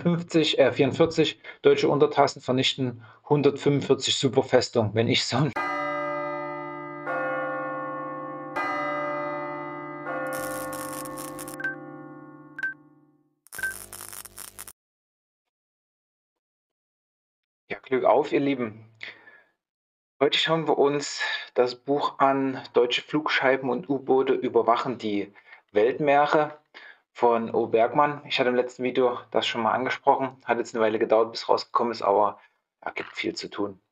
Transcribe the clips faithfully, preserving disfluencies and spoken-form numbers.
fünfzig, äh, vierundvierzig deutsche Untertassen vernichten hundertfünfundvierzig Superfestungen, wenn ich so 'n Ja, Glück auf, ihr Lieben. Heute schauen wir uns das Buch an „Deutsche Flugscheiben und U-Boote überwachen die Weltmeere“ von O. Bergmann. Ich hatte im letzten Video das schon mal angesprochen. Hat jetzt 'ne Weile gedauert, bis rausgekommen ist, aber ja, gibt viel zu tun.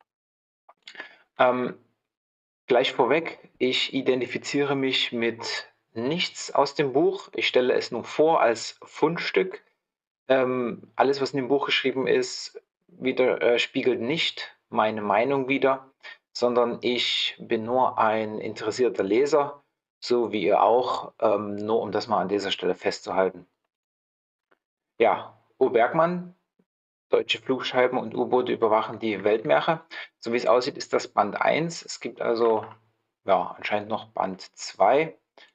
Ähm, gleich vorweg, ich identifiziere mich mit nichts aus dem Buch. Ich stelle es nur vor als Fundstück. Ähm, alles, was in dem Buch geschrieben ist, wider äh, spiegelt nicht meine Meinung wider, sondern ich bin nur ein interessierter Leser, so wie ihr auch, ähm, nur um das mal an dieser Stelle festzuhalten. Ja, O. Bergmann, „Deutsche Flugscheiben und U-Boote überwachen die Weltmeere“. So wie es aussieht, ist das Band eins. Es gibt also, ja, anscheinend noch Band zwei.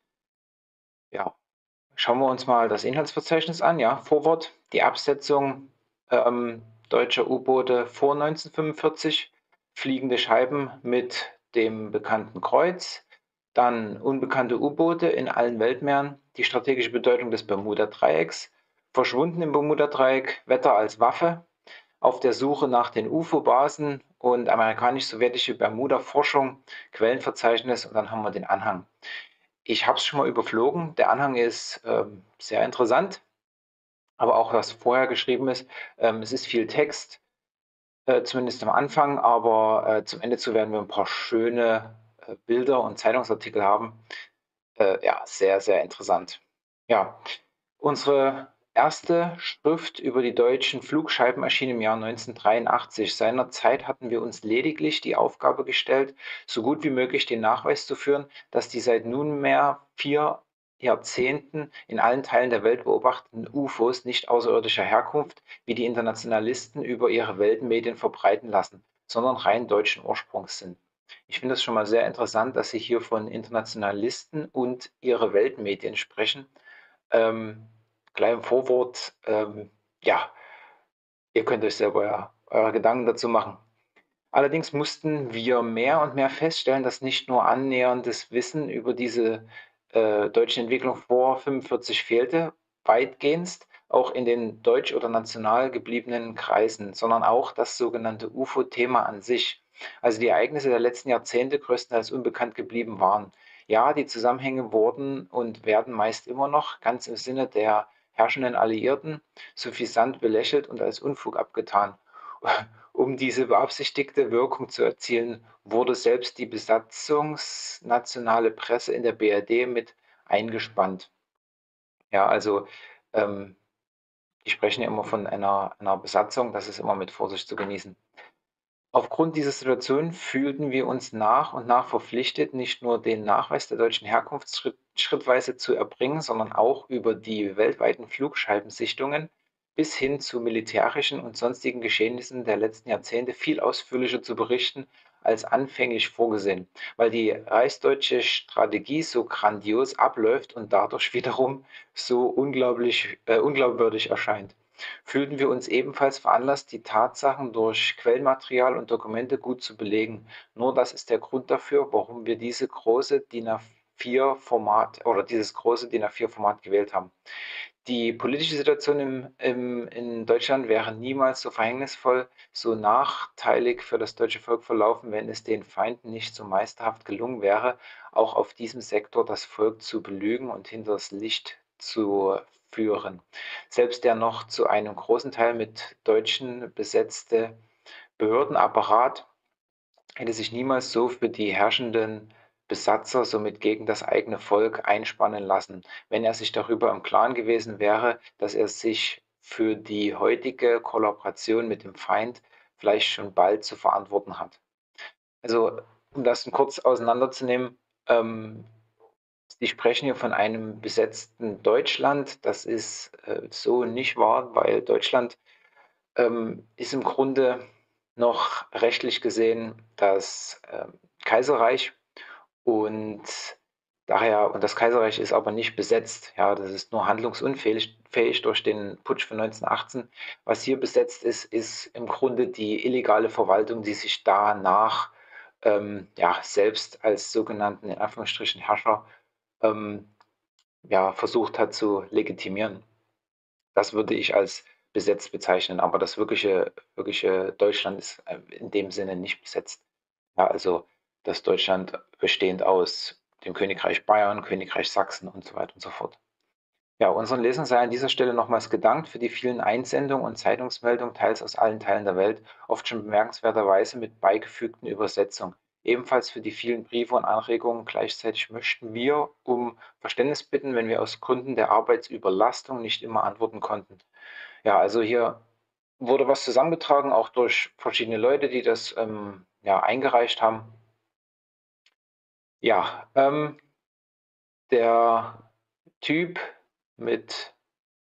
Ja, schauen wir uns mal das Inhaltsverzeichnis an, ja. Vorwort: Die Absetzung, ähm, deutscher U-Boote vor neunzehnhundertfünfundvierzig, fliegende Scheiben mit dem bekannten Kreuz, dann unbekannte U-Boote in allen Weltmeeren, die strategische Bedeutung des Bermudadreiecks, verschwunden im Bermudadreieck, Wetter als Waffe, auf der Suche nach den U F O-Basen und amerikanisch-sowjetische Bermuda-Forschung, Quellenverzeichnis und dann haben wir den Anhang. Ich habe es schon mal überflogen. Der Anhang ist, ähm, sehr interessant, aber auch was vorher geschrieben ist. Ähm, es ist viel Text, äh, zumindest am Anfang, aber, äh, zum Ende zu werden wir ein paar schöne, äh, Bilder und Zeitungsartikel haben. Äh, ja, sehr, sehr interessant. Ja, unsere erste Schrift über die deutschen Flugscheiben erschien im Jahr neunzehnhundertdreiundachtzig. Seinerzeit hatten wir uns lediglich die Aufgabe gestellt, so gut wie möglich den Nachweis zu führen, dass die seit nunmehr vier Jahrzehnten in allen Teilen der Welt beobachteten U F Os nicht außerirdischer Herkunft, wie die Internationalisten über ihre Weltmedien verbreiten lassen, sondern rein deutschen Ursprungs sind. Ich finde das schon mal sehr interessant, dass Sie hier von Internationalisten und ihre Weltmedien sprechen. Ähm, gleich im Vorwort, ähm, ja, ihr könnt euch selber ja eure Gedanken dazu machen. Allerdings mussten wir mehr und mehr feststellen, dass nicht nur annäherndes Wissen über diese, äh, deutsche Entwicklung vor fünfundvierzig fehlte, weitgehend auch in den deutsch oder national gebliebenen Kreisen, sondern auch das sogenannte U F O-Thema an sich. Also die Ereignisse der letzten Jahrzehnte größtenteils unbekannt geblieben waren. Ja, die Zusammenhänge wurden und werden meist immer noch ganz im Sinne der herrschenden Alliierten suffisant belächelt und als Unfug abgetan. Um diese beabsichtigte Wirkung zu erzielen, wurde selbst die besatzungsnationale Presse in der B R D mit eingespannt. Ja, also, ähm, die sprechen ja immer von einer einer Besatzung, das ist immer mit Vorsicht zu genießen. Aufgrund dieser Situation fühlten wir uns nach und nach verpflichtet, nicht nur den Nachweis der deutschen Herkunft schritt schrittweise zu erbringen, sondern auch über die weltweiten Flugscheibensichtungen bis hin zu militärischen und sonstigen Geschehnissen der letzten Jahrzehnte viel ausführlicher zu berichten als anfänglich vorgesehen, weil die reichsdeutsche Strategie so grandios abläuft und dadurch wiederum so unglaublich äh, unglaubwürdig erscheint. Fühlten wir uns ebenfalls veranlasst, die Tatsachen durch Quellenmaterial und Dokumente gut zu belegen. Nur das ist der Grund dafür, warum wir diese große DIN A vier Format oder dieses große DIN A vier Format gewählt haben. Die politische Situation im, im, in Deutschland wäre niemals so verhängnisvoll, so nachteilig für das deutsche Volk verlaufen, wenn es den Feinden nicht so meisterhaft gelungen wäre, auch auf diesem Sektor das Volk zu belügen und hinters Licht zu führen. Selbst der noch zu einem großen Teil mit Deutschen besetzte Behördenapparat hätte sich niemals so für die herrschenden Besatzer, somit gegen das eigene Volk, einspannen lassen, wenn er sich darüber im Klaren gewesen wäre, dass er sich für die heutige Kollaboration mit dem Feind vielleicht schon bald zu verantworten hat. Also, um das kurz auseinanderzunehmen, ähm, Sie sprechen hier von einem besetzten Deutschland. Das ist, äh, so nicht wahr, weil Deutschland, ähm, ist im Grunde noch rechtlich gesehen das, ähm, Kaiserreich und Daher und das Kaiserreich ist aber nicht besetzt. Ja, das ist nur handlungsunfähig fähig durch den Putsch von neunzehnhundertachtzehn. Was hier besetzt ist, ist im Grunde die illegale Verwaltung, die sich danach ähm, ja, selbst als sogenannten, in Anführungsstrichen, Herrscher ähm, ja, versucht hat zu legitimieren. Das würde ich als besetzt bezeichnen, aber das wirkliche, wirkliche Deutschland ist äh, in dem Sinne nicht besetzt. Ja, also das Deutschland bestehend aus dem Königreich Bayern, Königreich Sachsen und so weiter und so fort. Ja, unseren Lesern sei an dieser Stelle nochmals gedankt für die vielen Einsendungen und Zeitungsmeldungen, teils aus allen Teilen der Welt, oft schon bemerkenswerterweise mit beigefügten Übersetzungen. Ebenfalls für die vielen Briefe und Anregungen. Gleichzeitig möchten wir um Verständnis bitten, wenn wir aus Gründen der Arbeitsüberlastung nicht immer antworten konnten. Ja, also hier wurde was zusammengetragen, auch durch verschiedene Leute, die das ähm, ja, eingereicht haben. Ja, ähm, der Typ mit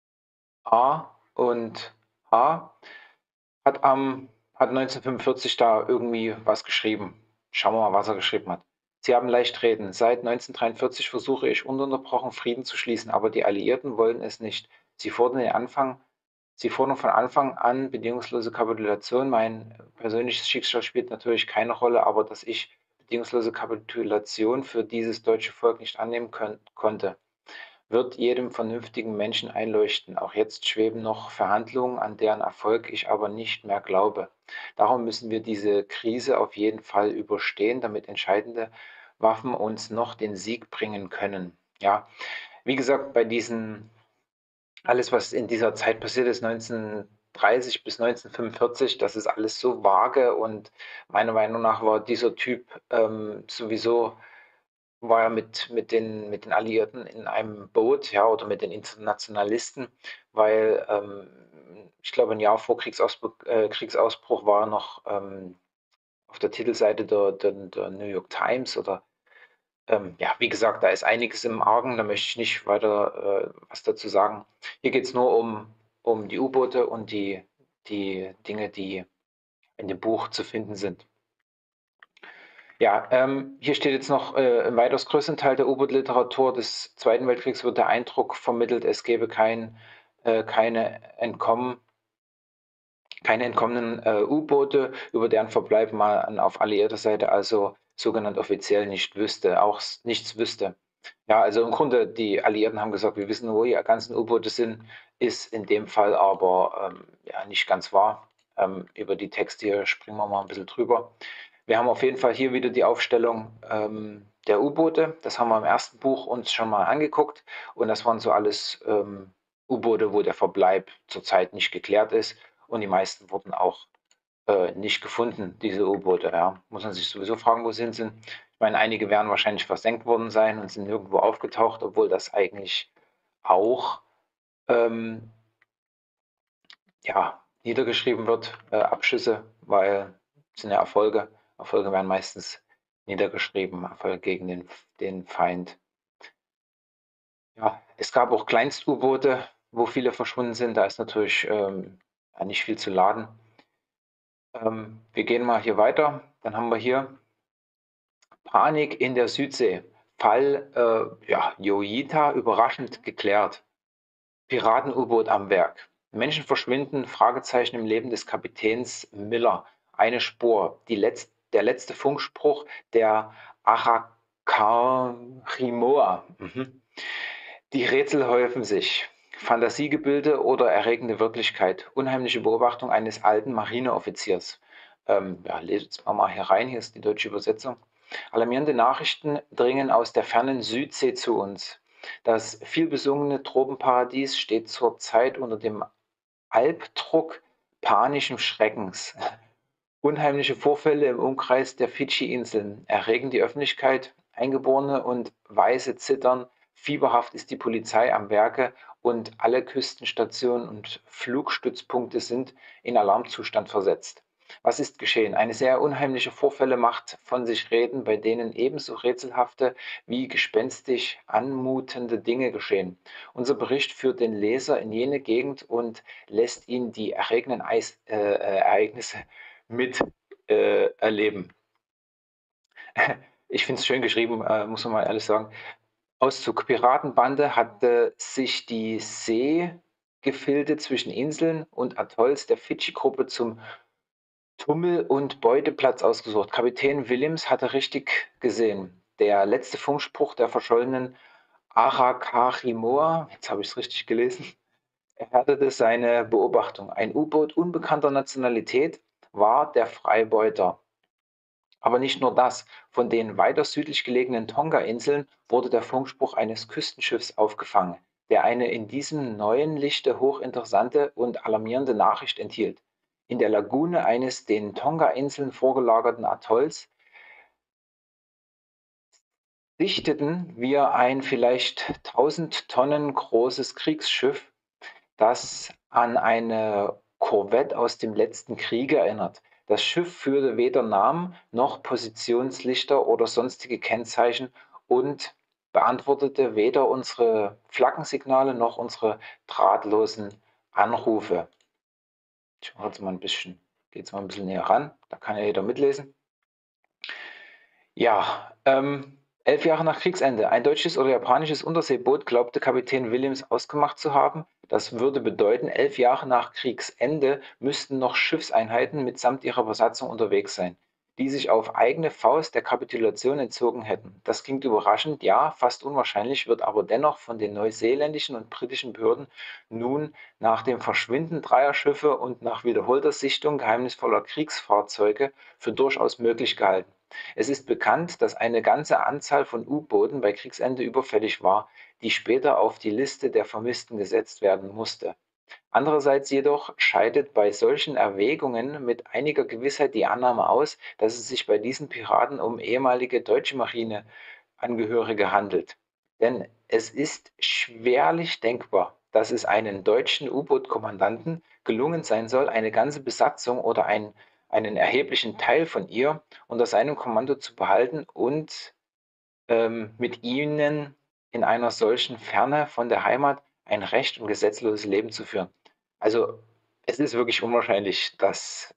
A und H hat am hat neunzehnhundertfünfundvierzig da irgendwie was geschrieben. Schauen wir mal, was er geschrieben hat. Sie haben leicht reden. Seit neunzehnhundertdreiundvierzig versuche ich ununterbrochen Frieden zu schließen, aber die Alliierten wollen es nicht. Sie fordern den Anfang Sie fordern von Anfang an bedingungslose Kapitulation. Mein persönliches Schicksal spielt natürlich keine Rolle, aber dass ich bedingungslose Kapitulation für dieses deutsche Volk nicht annehmen könn konnte, wird jedem vernünftigen Menschen einleuchten. Auch jetzt schweben noch Verhandlungen, an deren Erfolg ich aber nicht mehr glaube. Darum müssen wir diese Krise auf jeden Fall überstehen, damit entscheidende Waffen uns noch den Sieg bringen können. Ja, wie gesagt, bei diesen alles, was in dieser Zeit passiert ist, neunzehnhundertdreißig bis neunzehnhundertfünfundvierzig, das ist alles so vage und meiner Meinung nach war dieser Typ ähm, sowieso, war er mit, mit, den, mit den Alliierten in einem Boot, ja, oder mit den Internationalisten, weil ähm, ich glaube, ein Jahr vor Kriegsausbruch, äh, Kriegsausbruch war er noch ähm, auf der Titelseite der, der, der New York Times oder ähm, ja, wie gesagt, da ist einiges im Argen, da möchte ich nicht weiter äh, was dazu sagen. Hier geht es nur um, um die U-Boote und die, die Dinge, die in dem Buch zu finden sind. Ja, ähm, hier steht jetzt noch, äh, im weitaus größten Teil der U-Boot-Literatur des Zweiten Weltkriegs wird der Eindruck vermittelt, es gäbe kein, äh, keine Entkommen, keine entkommenen äh, U-Boote, über deren Verbleib man auf alliierter Seite also sogenannt offiziell nicht wüsste, auch s- nichts wüsste. Ja, also im Grunde, die Alliierten haben gesagt, wir wissen, wo die ganzen U-Boote sind, ist in dem Fall aber ähm, ja, nicht ganz wahr. Ähm, über die Texte hier springen wir mal ein bisschen drüber. Wir haben auf jeden Fall hier wieder die Aufstellung ähm, der U-Boote. Das haben wir im ersten Buch uns schon mal angeguckt. Und das waren so alles ähm, U-Boote, wo der Verbleib zurzeit nicht geklärt ist. Und die meisten wurden auch äh, nicht gefunden, diese U-Boote. Ja. Muss man sich sowieso fragen, wo sie sind. Ich meine, einige werden wahrscheinlich versenkt worden sein und sind nirgendwo aufgetaucht, obwohl das eigentlich auch ähm, ja, niedergeschrieben wird, äh, Abschüsse, weil es sind ja Erfolge. Erfolge werden meistens niedergeschrieben, Erfolge gegen den, den Feind. Ja, es gab auch Kleinst-U-Boote, wo viele verschwunden sind. Da ist natürlich ähm, ja, nicht viel zu laden. Ähm, wir gehen mal hier weiter. Dann haben wir hier Panik in der Südsee. Fall äh, ja, Yoita überraschend geklärt. Piraten-U-Boot am Werk. Menschen verschwinden, Fragezeichen im Leben des Kapitäns Miller. Eine Spur. Die Letz der letzte Funkspruch der Arakarimua. Mhm. Die Rätsel häufen sich. Fantasiegebilde oder erregende Wirklichkeit. Unheimliche Beobachtung eines alten Marineoffiziers. Ähm, ja, lest jetzt mal hier rein, hier ist die deutsche Übersetzung. Alarmierende Nachrichten dringen aus der fernen Südsee zu uns. Das vielbesungene Tropenparadies steht zurzeit unter dem Albdruck panischen Schreckens. Unheimliche Vorfälle im Umkreis der Fidschi-Inseln erregen die Öffentlichkeit, Eingeborene und Weiße zittern, fieberhaft ist die Polizei am Werke und alle Küstenstationen und Flugstützpunkte sind in Alarmzustand versetzt. Was ist geschehen? Eine sehr unheimliche Vorfälle macht von sich reden, bei denen ebenso rätselhafte wie gespenstisch anmutende Dinge geschehen. Unser Bericht führt den Leser in jene Gegend und lässt ihn die erregenden Eis, äh, äh, Ereignisse mit äh, erleben. Ich finde es schön geschrieben, äh, muss man mal ehrlich sagen. Auszug: Piratenbande hatte sich die Seegefilde zwischen Inseln und Atolls der Fidschi-Gruppe zum Tummel und Beuteplatz ausgesucht. Kapitän Williams hatte richtig gesehen. Der letzte Funkspruch der verschollenen Arakachemoa, jetzt habe ich es richtig gelesen, erhärtete seine Beobachtung. Ein U-Boot unbekannter Nationalität war der Freibeuter. Aber nicht nur das. Von den weiter südlich gelegenen Tonga-Inseln wurde der Funkspruch eines Küstenschiffs aufgefangen, der eine in diesem neuen Lichte hochinteressante und alarmierende Nachricht enthielt. In der Lagune eines den Tonga-Inseln vorgelagerten Atolls sichteten wir ein vielleicht tausend Tonnen großes Kriegsschiff, das an eine Korvette aus dem letzten Krieg erinnert. Das Schiff führte weder Namen noch Positionslichter oder sonstige Kennzeichen und beantwortete weder unsere Flaggensignale noch unsere drahtlosen Anrufe. Ich mache jetzt mal ein bisschen, gehe jetzt mal ein bisschen näher ran, da kann ja jeder mitlesen. Ja, ähm, elf Jahre nach Kriegsende. Ein deutsches oder japanisches Unterseeboot glaubte Kapitän Williams ausgemacht zu haben. Das würde bedeuten, elf Jahre nach Kriegsende müssten noch Schiffseinheiten mitsamt ihrer Besatzung unterwegs sein, die sich auf eigene Faust der Kapitulation entzogen hätten. Das klingt überraschend, ja, fast unwahrscheinlich, wird aber dennoch von den neuseeländischen und britischen Behörden nun nach dem Verschwinden dreier Schiffe und nach wiederholter Sichtung geheimnisvoller Kriegsfahrzeuge für durchaus möglich gehalten. Es ist bekannt, dass eine ganze Anzahl von U-Booten bei Kriegsende überfällig war, die später auf die Liste der Vermissten gesetzt werden musste. Andererseits jedoch scheidet bei solchen Erwägungen mit einiger Gewissheit die Annahme aus, dass es sich bei diesen Piraten um ehemalige deutsche Marineangehörige handelt. Denn es ist schwerlich denkbar, dass es einen deutschen U-Boot-Kommandanten gelungen sein soll, eine ganze Besatzung oder ein, einen erheblichen Teil von ihr unter seinem Kommando zu behalten und ähm, mit ihnen in einer solchen Ferne von der Heimat ein recht und gesetzloses Leben zu führen. Also es ist wirklich unwahrscheinlich, dass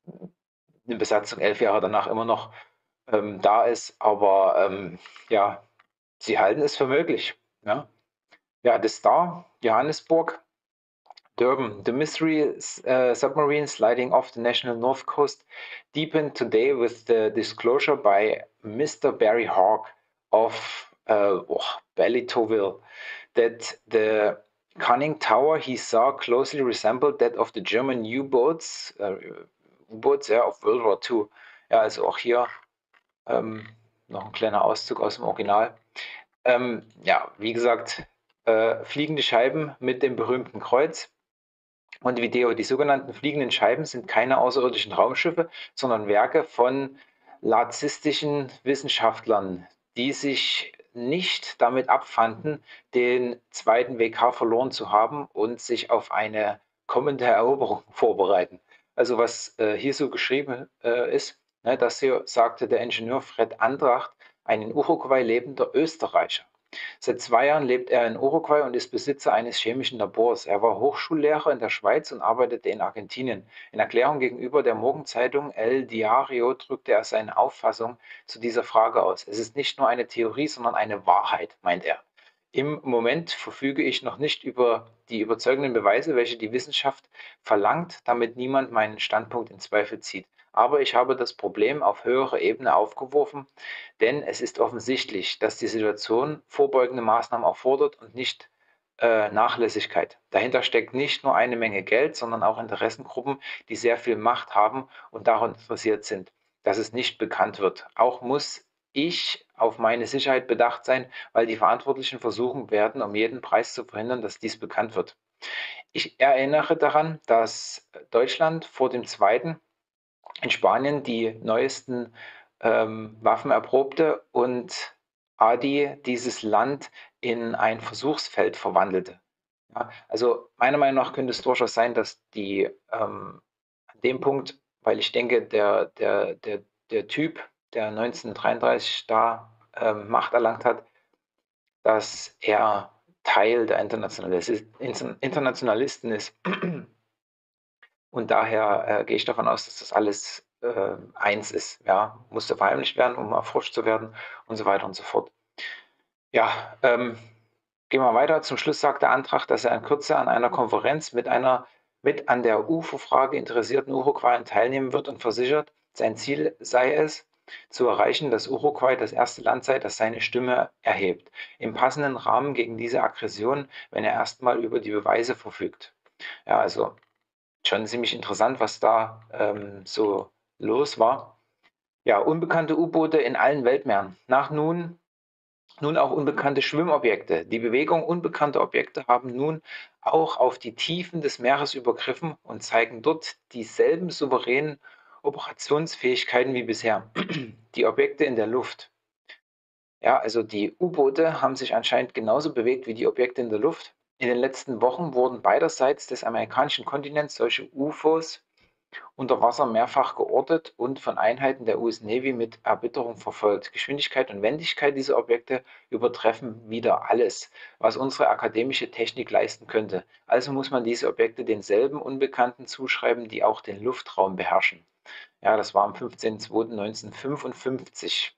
eine Besatzung elf Jahre danach immer noch ähm, da ist, aber ähm, ja, sie halten es für möglich. Ja, ja, The Star, Johannesburg, Durban. The mystery uh, submarine sliding off the national north coast deepened today with the disclosure by Mister Barry Hawke of uh, oh, Ballitowville that the conning tower he saw closely resembled that of the German U-Boats, uh, U-Boats ja, of World War Two. Ja, also auch hier ähm, noch ein kleiner Auszug aus dem Original. Ähm, ja, wie gesagt, äh, fliegende Scheiben mit dem berühmten Kreuz. Montevideo. Die sogenannten fliegenden Scheiben sind keine außerirdischen Raumschiffe, sondern Werke von lazistischen Wissenschaftlern, die sich nicht damit abfanden, den Zweiten W K verloren zu haben und sich auf eine kommende Eroberung vorbereiten. Also was äh, hier so geschrieben äh, ist, ne, das hier sagte der Ingenieur Fred Andracht, ein in Uruguay lebender Österreicher. Seit zwei Jahren lebt er in Uruguay und ist Besitzer eines chemischen Labors. Er war Hochschullehrer in der Schweiz und arbeitete in Argentinien. In Erklärung gegenüber der Morgenzeitung El Diario drückte er seine Auffassung zu dieser Frage aus. Es ist nicht nur eine Theorie, sondern eine Wahrheit, meint er. Im Moment verfüge ich noch nicht über die überzeugenden Beweise, welche die Wissenschaft verlangt, damit niemand meinen Standpunkt in Zweifel zieht. Aber ich habe das Problem auf höherer Ebene aufgeworfen, denn es ist offensichtlich, dass die Situation vorbeugende Maßnahmen erfordert und nicht äh, Nachlässigkeit. Dahinter steckt nicht nur eine Menge Geld, sondern auch Interessengruppen, die sehr viel Macht haben und daran interessiert sind, dass es nicht bekannt wird. Auch muss ich auf meine Sicherheit bedacht sein, weil die Verantwortlichen versuchen werden, um jeden Preis zu verhindern, dass dies bekannt wird. Ich erinnere daran, dass Deutschland vor dem Zweiten in Spanien die neuesten ähm, Waffen erprobte und Adi dieses Land in ein Versuchsfeld verwandelte. Ja, also meiner Meinung nach könnte es durchaus sein, dass die ähm, an dem Punkt, weil ich denke, der, der, der, der Typ, der neunzehnhundertdreiunddreißig da ähm, Macht erlangt hat, dass er Teil der Internationalisten ist. Und daher äh, gehe ich davon aus, dass das alles äh, eins ist. Ja, musste verheimlicht werden, um erforscht zu werden und so weiter und so fort. Ja, ähm, gehen wir weiter. Zum Schluss sagt der Antrag, dass er in Kürze an einer Konferenz mit einer mit an der U F O-Frage interessierten Uruguayern teilnehmen wird und versichert, sein Ziel sei es, zu erreichen, dass Uruguay das erste Land sei, das seine Stimme erhebt, im passenden Rahmen gegen diese Aggression, wenn er erstmal über die Beweise verfügt. Ja, also schon ziemlich interessant, was da ähm, so los war. Ja, unbekannte U-Boote in allen Weltmeeren. Nach nun nun auch unbekannte Schwimmobjekte. Die Bewegung unbekannter Objekte haben nun auch auf die Tiefen des Meeres übergriffen und zeigen dort dieselben souveränen Operationsfähigkeiten wie bisher. Die Objekte in der Luft. Ja, also die U-Boote haben sich anscheinend genauso bewegt wie die Objekte in der Luft. In den letzten Wochen wurden beiderseits des amerikanischen Kontinents solche U F Os unter Wasser mehrfach geortet und von Einheiten der U S Navy mit Erbitterung verfolgt. Geschwindigkeit und Wendigkeit dieser Objekte übertreffen wieder alles, was unsere akademische Technik leisten könnte. Also muss man diese Objekte denselben Unbekannten zuschreiben, die auch den Luftraum beherrschen. Ja, das war am fünfzehnten zweiten neunzehnhundertfünfundfünfzig.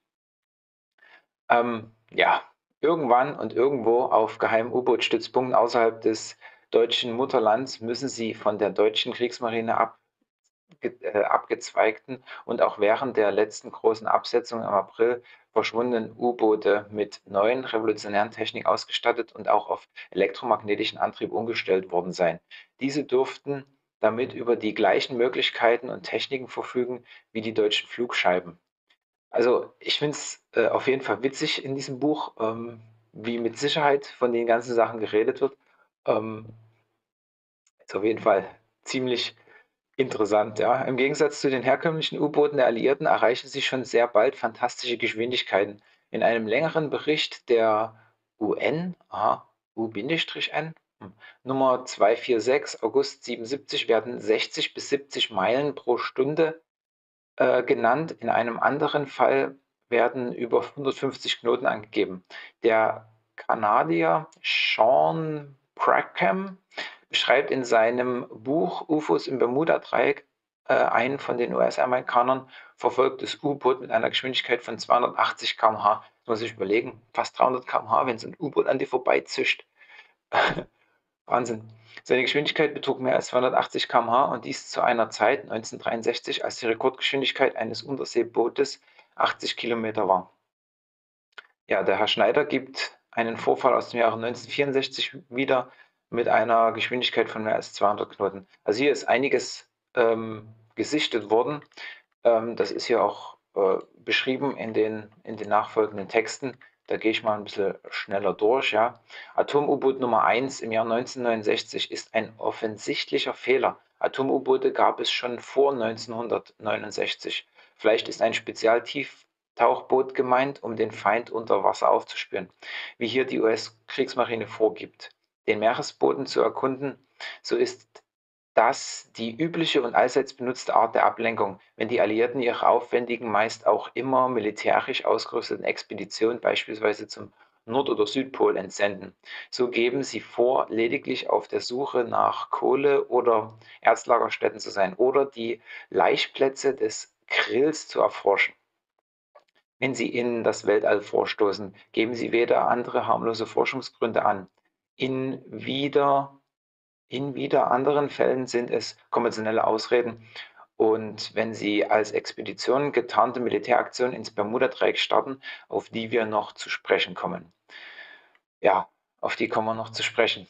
Ähm, ja, irgendwann und irgendwo auf geheimen U-Boot-Stützpunkten außerhalb des deutschen Mutterlands müssen sie von der deutschen Kriegsmarine ab äh, abgezweigten und auch während der letzten großen Absetzung im April verschwundenen U-Boote mit neuen revolutionären Technik ausgestattet und auch auf elektromagnetischen Antrieb umgestellt worden sein. Diese durften damit über die gleichen Möglichkeiten und Techniken verfügen wie die deutschen Flugscheiben. Also ich finde es äh, auf jeden Fall witzig in diesem Buch, ähm, wie mit Sicherheit von den ganzen Sachen geredet wird. Ähm, ist auf jeden Fall ziemlich interessant, ja. Im Gegensatz zu den herkömmlichen U-Booten der Alliierten erreichen sie schon sehr bald fantastische Geschwindigkeiten. In einem längeren Bericht der U N, aha, U-N, hm, Nummer zweihundertsechsundvierzig, August siebenundsiebzig, werden sechzig bis siebzig Meilen pro Stunde äh, genannt. In einem anderen Fall werden über hundertfünfzig Knoten angegeben. Der Kanadier Sean Brackham beschreibt in seinem Buch U F Os im Bermuda-Dreieck äh, ein von den U S-Amerikanern verfolgtes U-Boot mit einer Geschwindigkeit von zweihundertachtzig Kilometer pro Stunde. Das muss ich überlegen, fast dreihundert Kilometer pro Stunde, wenn so ein U-Boot an dir vorbeizischt. Wahnsinn. Seine Geschwindigkeit betrug mehr als zweihundertachtzig Kilometer pro Stunde und dies zu einer Zeit neunzehnhundertdreiundsechzig, als die Rekordgeschwindigkeit eines Unterseebootes achtzig Kilometer war. Ja, der Herr Schneider gibt einen Vorfall aus dem Jahre neunzehnhundertvierundsechzig wieder mit einer Geschwindigkeit von mehr als zweihundert Knoten. Also hier ist einiges ähm, gesichtet worden. Ähm, das ist hier auch äh, beschrieben in den, in den nachfolgenden Texten. Da gehe ich mal ein bisschen schneller durch. Ja. Atom-U-Boot Nummer eins im Jahr neunzehnhundertneunundsechzig ist ein offensichtlicher Fehler. Atom-U-Boote gab es schon vor neunzehnhundertneunundsechzig. Vielleicht ist ein Spezialtieftauchboot gemeint, um den Feind unter Wasser aufzuspüren, wie hier die U S-Kriegsmarine vorgibt. Den Meeresboden zu erkunden, so ist das die übliche und allseits benutzte Art der Ablenkung, wenn die Alliierten ihre aufwendigen, meist auch immer militärisch ausgerüsteten Expeditionen beispielsweise zum Nord- oder Südpol entsenden. So geben sie vor, lediglich auf der Suche nach Kohle- oder Erzlagerstätten zu sein oder die Laichplätze des Grills zu erforschen. Wenn sie in das Weltall vorstoßen, geben sie weder andere harmlose Forschungsgründe an. In wieder in wieder anderen Fällen sind es konventionelle Ausreden. Und wenn Sie als Expedition getarnte Militäraktionen ins Bermuda-Dreieck starten, auf die wir noch zu sprechen kommen. Ja, auf die kommen wir noch zu sprechen.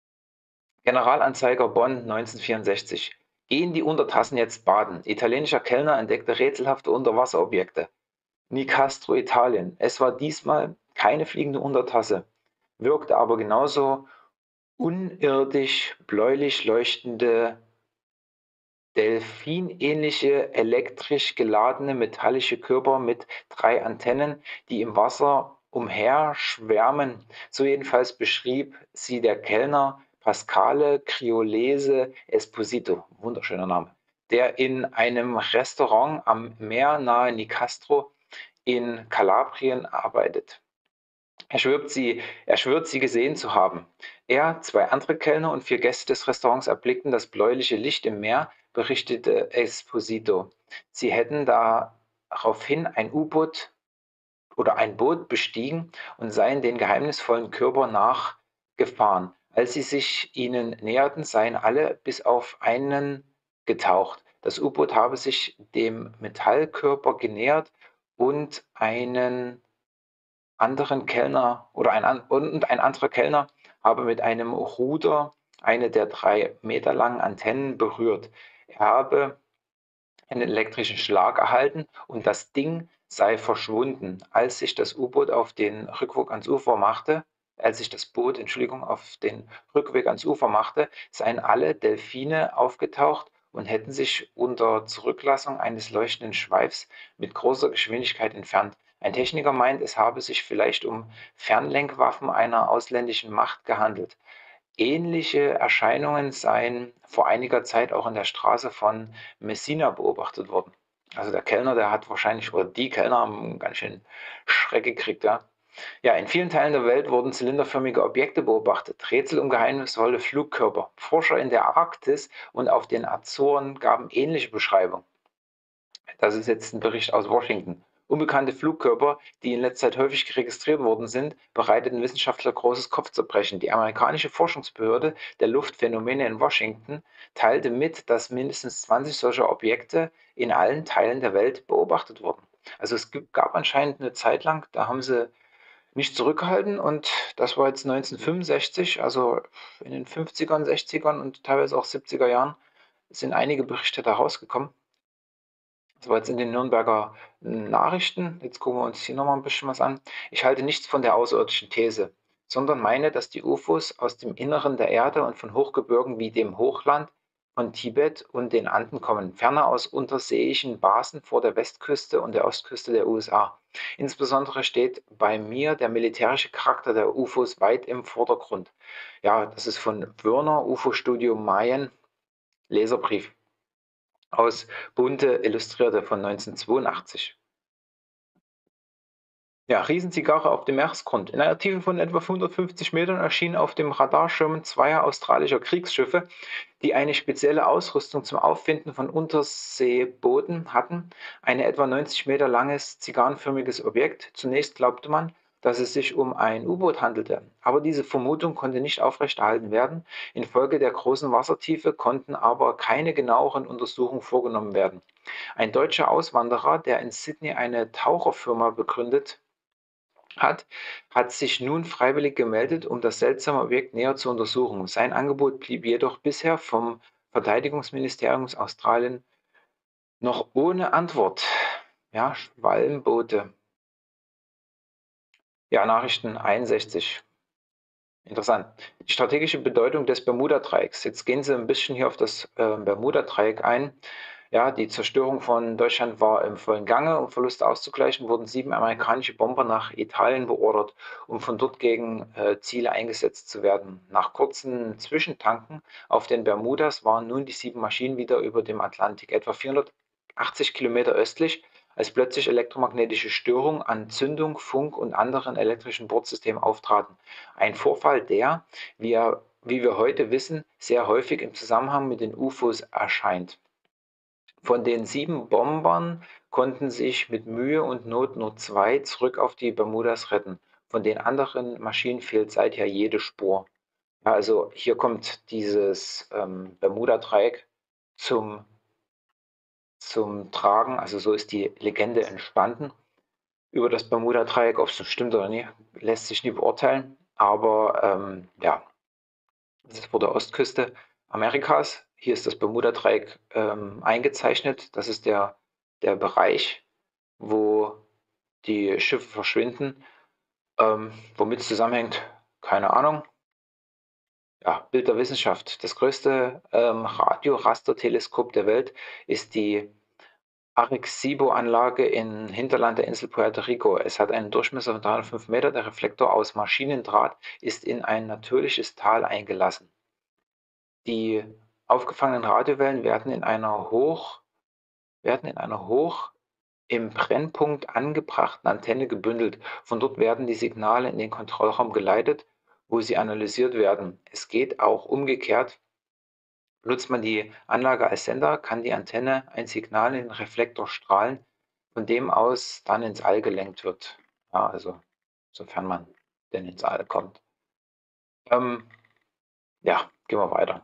Generalanzeiger Bonn neunzehnhundertvierundsechzig. Gehen die Untertassen jetzt baden? Italienischer Kellner entdeckte rätselhafte Unterwasserobjekte. Nicastro, Italien. Es war diesmal keine fliegende Untertasse, wirkte aber genauso unirdisch bläulich leuchtende, delfinähnliche, elektrisch geladene metallische Körper mit drei Antennen, die im Wasser umherschwärmen. So jedenfalls beschrieb sie der Kellner Pasquale Criolese Esposito, wunderschöner Name, der in einem Restaurant am Meer nahe Nicastro in Kalabrien arbeitet. Er schwört sie, er schwört sie gesehen zu haben. Er, zwei andere Kellner und vier Gäste des Restaurants erblickten das bläuliche Licht im Meer, berichtete Esposito. Sie hätten daraufhin ein U-Boot oder ein Boot bestiegen und seien den geheimnisvollen Körper nachgefahren. Als sie sich ihnen näherten, seien alle bis auf einen getaucht. Das U-Boot habe sich dem Metallkörper genähert und einen anderen Kellner oder ein, an- und ein anderer Kellner habe mit einem Ruder eine der drei Meter langen Antennen berührt. Er habe einen elektrischen Schlag erhalten und das Ding sei verschwunden. Als sich das U-Boot auf den Rückweg ans Ufer machte, als sich das Boot, Entschuldigung, auf den Rückweg ans Ufer machte, seien alle Delfine aufgetaucht und hätten sich unter Zurücklassung eines leuchtenden Schweifs mit großer Geschwindigkeit entfernt. Ein Techniker meint, es habe sich vielleicht um Fernlenkwaffen einer ausländischen Macht gehandelt. Ähnliche Erscheinungen seien vor einiger Zeit auch in der Straße von Messina beobachtet worden. Also der Kellner, der hat wahrscheinlich, oder die Kellner haben ganz schön Schreck gekriegt, ja. Ja, in vielen Teilen der Welt wurden zylinderförmige Objekte beobachtet, Rätsel um geheimnisvolle Flugkörper. Forscher in der Arktis und auf den Azoren gaben ähnliche Beschreibungen. Das ist jetzt ein Bericht aus Washington. Unbekannte Flugkörper, die in letzter Zeit häufig registriert worden sind, bereiteten Wissenschaftler großes Kopfzerbrechen. Die amerikanische Forschungsbehörde der Luftphänomene in Washington teilte mit, dass mindestens zwanzig solcher Objekte in allen Teilen der Welt beobachtet wurden. Also es gab anscheinend eine Zeit lang, da haben sie nicht zurückgehalten und das war jetzt neunzehnhundertfünfundsechzig, also in den fünfzigern, sechzigern und teilweise auch siebziger Jahren sind einige Berichte da rausgekommen. Das war jetzt in den Nürnberger Nachrichten. Jetzt gucken wir uns hier nochmal ein bisschen was an. Ich halte nichts von der außerirdischen These, sondern meine, dass die U F Os aus dem Inneren der Erde und von Hochgebirgen wie dem Hochland von Tibet und den Anden kommen, ferner aus unterseeischen Basen vor der Westküste und der Ostküste der U S A. Insbesondere steht bei mir der militärische Charakter der U F Os weit im Vordergrund. Ja, das ist von Wörner, U F O-Studio Mayen, Leserbrief aus Bunte Illustrierte von neunzehnhundertzweiundachtzig. Ja, Riesenzigarre auf dem Meeresgrund. In einer Tiefe von etwa hundertfünfzig Metern erschienen auf dem Radarschirmen zweier australischer Kriegsschiffe, die eine spezielle Ausrüstung zum Auffinden von Unterseebooten hatten, ein etwa neunzig Meter langes zigarrenförmiges Objekt. Zunächst glaubte man, dass es sich um ein U-Boot handelte, aber diese Vermutung konnte nicht aufrechterhalten werden. Infolge der großen Wassertiefe konnten aber keine genaueren Untersuchungen vorgenommen werden. Ein deutscher Auswanderer, der in Sydney eine Taucherfirma begründet hat, hat sich nun freiwillig gemeldet, um das seltsame Objekt näher zu untersuchen. Sein Angebot blieb jedoch bisher vom Verteidigungsministerium Australien noch ohne Antwort. Ja, Schwalmboote. Ja, Nachrichten einundsechzig. Interessant. Die strategische Bedeutung des Bermuda-Dreiecks. Jetzt gehen Sie ein bisschen hier auf das äh, Bermuda-Dreieck ein. Ja, die Zerstörung von Deutschland war im vollen Gange. Um Verluste auszugleichen, wurden sieben amerikanische Bomber nach Italien beordert, um von dort gegen äh, Ziele eingesetzt zu werden. Nach kurzen Zwischentanken auf den Bermudas waren nun die sieben Maschinen wieder über dem Atlantik, etwa vierhundertachtzig Kilometer östlich, als plötzlich elektromagnetische Störungen an Zündung, Funk und anderen elektrischen Bordsystemen auftraten. Ein Vorfall, der, wie, er, wie wir heute wissen, sehr häufig im Zusammenhang mit den U F Os erscheint. Von den sieben Bombern konnten sich mit Mühe und Not nur zwei zurück auf die Bermudas retten. Von den anderen Maschinen fehlt seither jede Spur. Ja, also hier kommt dieses ähm, Bermuda-Dreieck zum, zum Tragen. Also so ist die Legende entstanden über das Bermuda-Dreieck. Ob es so stimmt oder nicht, lässt sich nie beurteilen. Aber ähm, ja, das ist vor der Ostküste Amerikas. Hier ist das Bermuda-Dreieck ähm, eingezeichnet. Das ist der, der Bereich, wo die Schiffe verschwinden. Ähm, womit es zusammenhängt, keine Ahnung. Ja, Bild der Wissenschaft. Das größte ähm, Radiorasterteleskop der Welt ist die Arecibo-Anlage im Hinterland der Insel Puerto Rico. Es hat einen Durchmesser von dreihundertfünf Meter. Der Reflektor aus Maschinendraht ist in ein natürliches Tal eingelassen. Die aufgefangenen Radiowellen werden in einer hoch werden in einer hoch im Brennpunkt angebrachten Antenne gebündelt. Von dort werden die Signale in den Kontrollraum geleitet, wo sie analysiert werden. Es geht auch umgekehrt. Nutzt man die Anlage als Sender, kann die Antenne ein Signal in den Reflektor strahlen, von dem aus dann ins All gelenkt wird. Ja, also sofern man denn ins All kommt. Ähm, ja, gehen wir weiter.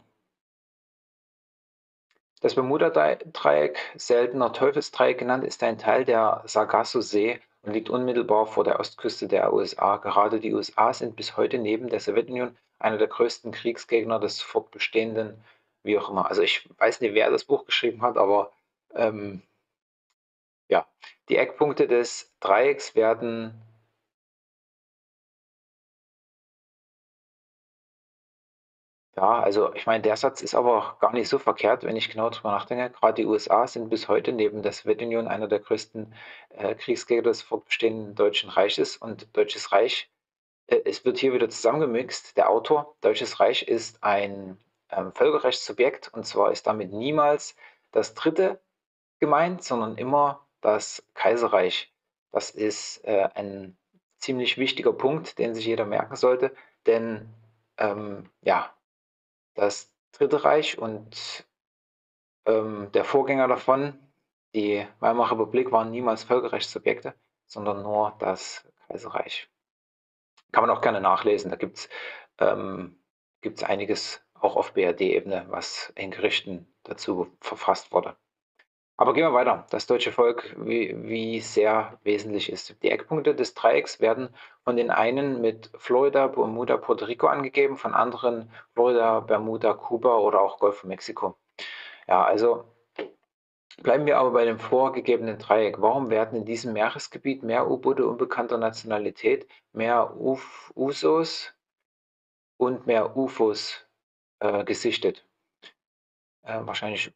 Das Bermuda-Dreieck, seltener Teufelsdreieck genannt, ist ein Teil der Sargasso-See und liegt unmittelbar vor der Ostküste der U S A. Gerade die U S A sind bis heute neben der Sowjetunion einer der größten Kriegsgegner des fortbestehenden, wie auch immer. Also ich weiß nicht, wer das Buch geschrieben hat, aber ähm, ja, die Eckpunkte des Dreiecks werden. Ja, also ich meine, der Satz ist aber auch gar nicht so verkehrt, wenn ich genau drüber nachdenke. Gerade die U S A sind bis heute neben der Sowjetunion einer der größten äh, Kriegsgegner des fortbestehenden Deutschen Reiches. Und Deutsches Reich, äh, es wird hier wieder zusammengemixt. Der Autor, Deutsches Reich ist ein ähm, Völkerrechtssubjekt, und zwar ist damit niemals das Dritte gemeint, sondern immer das Kaiserreich. Das ist äh, ein ziemlich wichtiger Punkt, den sich jeder merken sollte, denn ähm, ja, das Dritte Reich und ähm, der Vorgänger davon, die Weimarer Republik, waren niemals Völkerrechtssubjekte, sondern nur das Kaiserreich. Kann man auch gerne nachlesen. Da gibt es ähm, gibt's einiges auch auf B R D-Ebene, was in Gerichten dazu verfasst wurde. Aber gehen wir weiter. Das deutsche Volk, wie, wie sehr wesentlich ist. Die Eckpunkte des Dreiecks werden von den einen mit Florida, Bermuda, Puerto Rico angegeben, von anderen Florida, Bermuda, Kuba oder auch Golf von Mexiko. Ja, also bleiben wir aber bei dem vorgegebenen Dreieck. Warum werden in diesem Meeresgebiet mehr U-Boote unbekannter Nationalität, mehr Uf U S Os und mehr U F Os äh, gesichtet? Äh, wahrscheinlich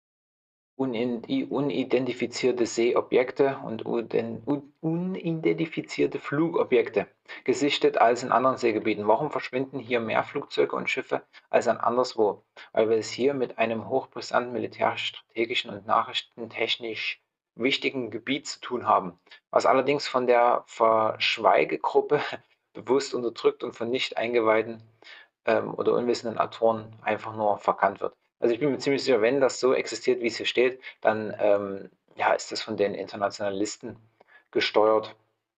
unidentifizierte Seeobjekte und unidentifizierte Flugobjekte gesichtet als in anderen Seegebieten. Warum verschwinden hier mehr Flugzeuge und Schiffe als an anderswo? Weil wir es hier mit einem hochbrisanten militärisch-strategischen und nachrichtentechnisch wichtigen Gebiet zu tun haben, was allerdings von der Verschweigegruppe bewusst unterdrückt und von nicht eingeweihten ähm, oder unwissenden Autoren einfach nur verkannt wird. Also ich bin mir ziemlich sicher, wenn das so existiert, wie es hier steht, dann ähm, ja, ist das von den Internationalisten gesteuert.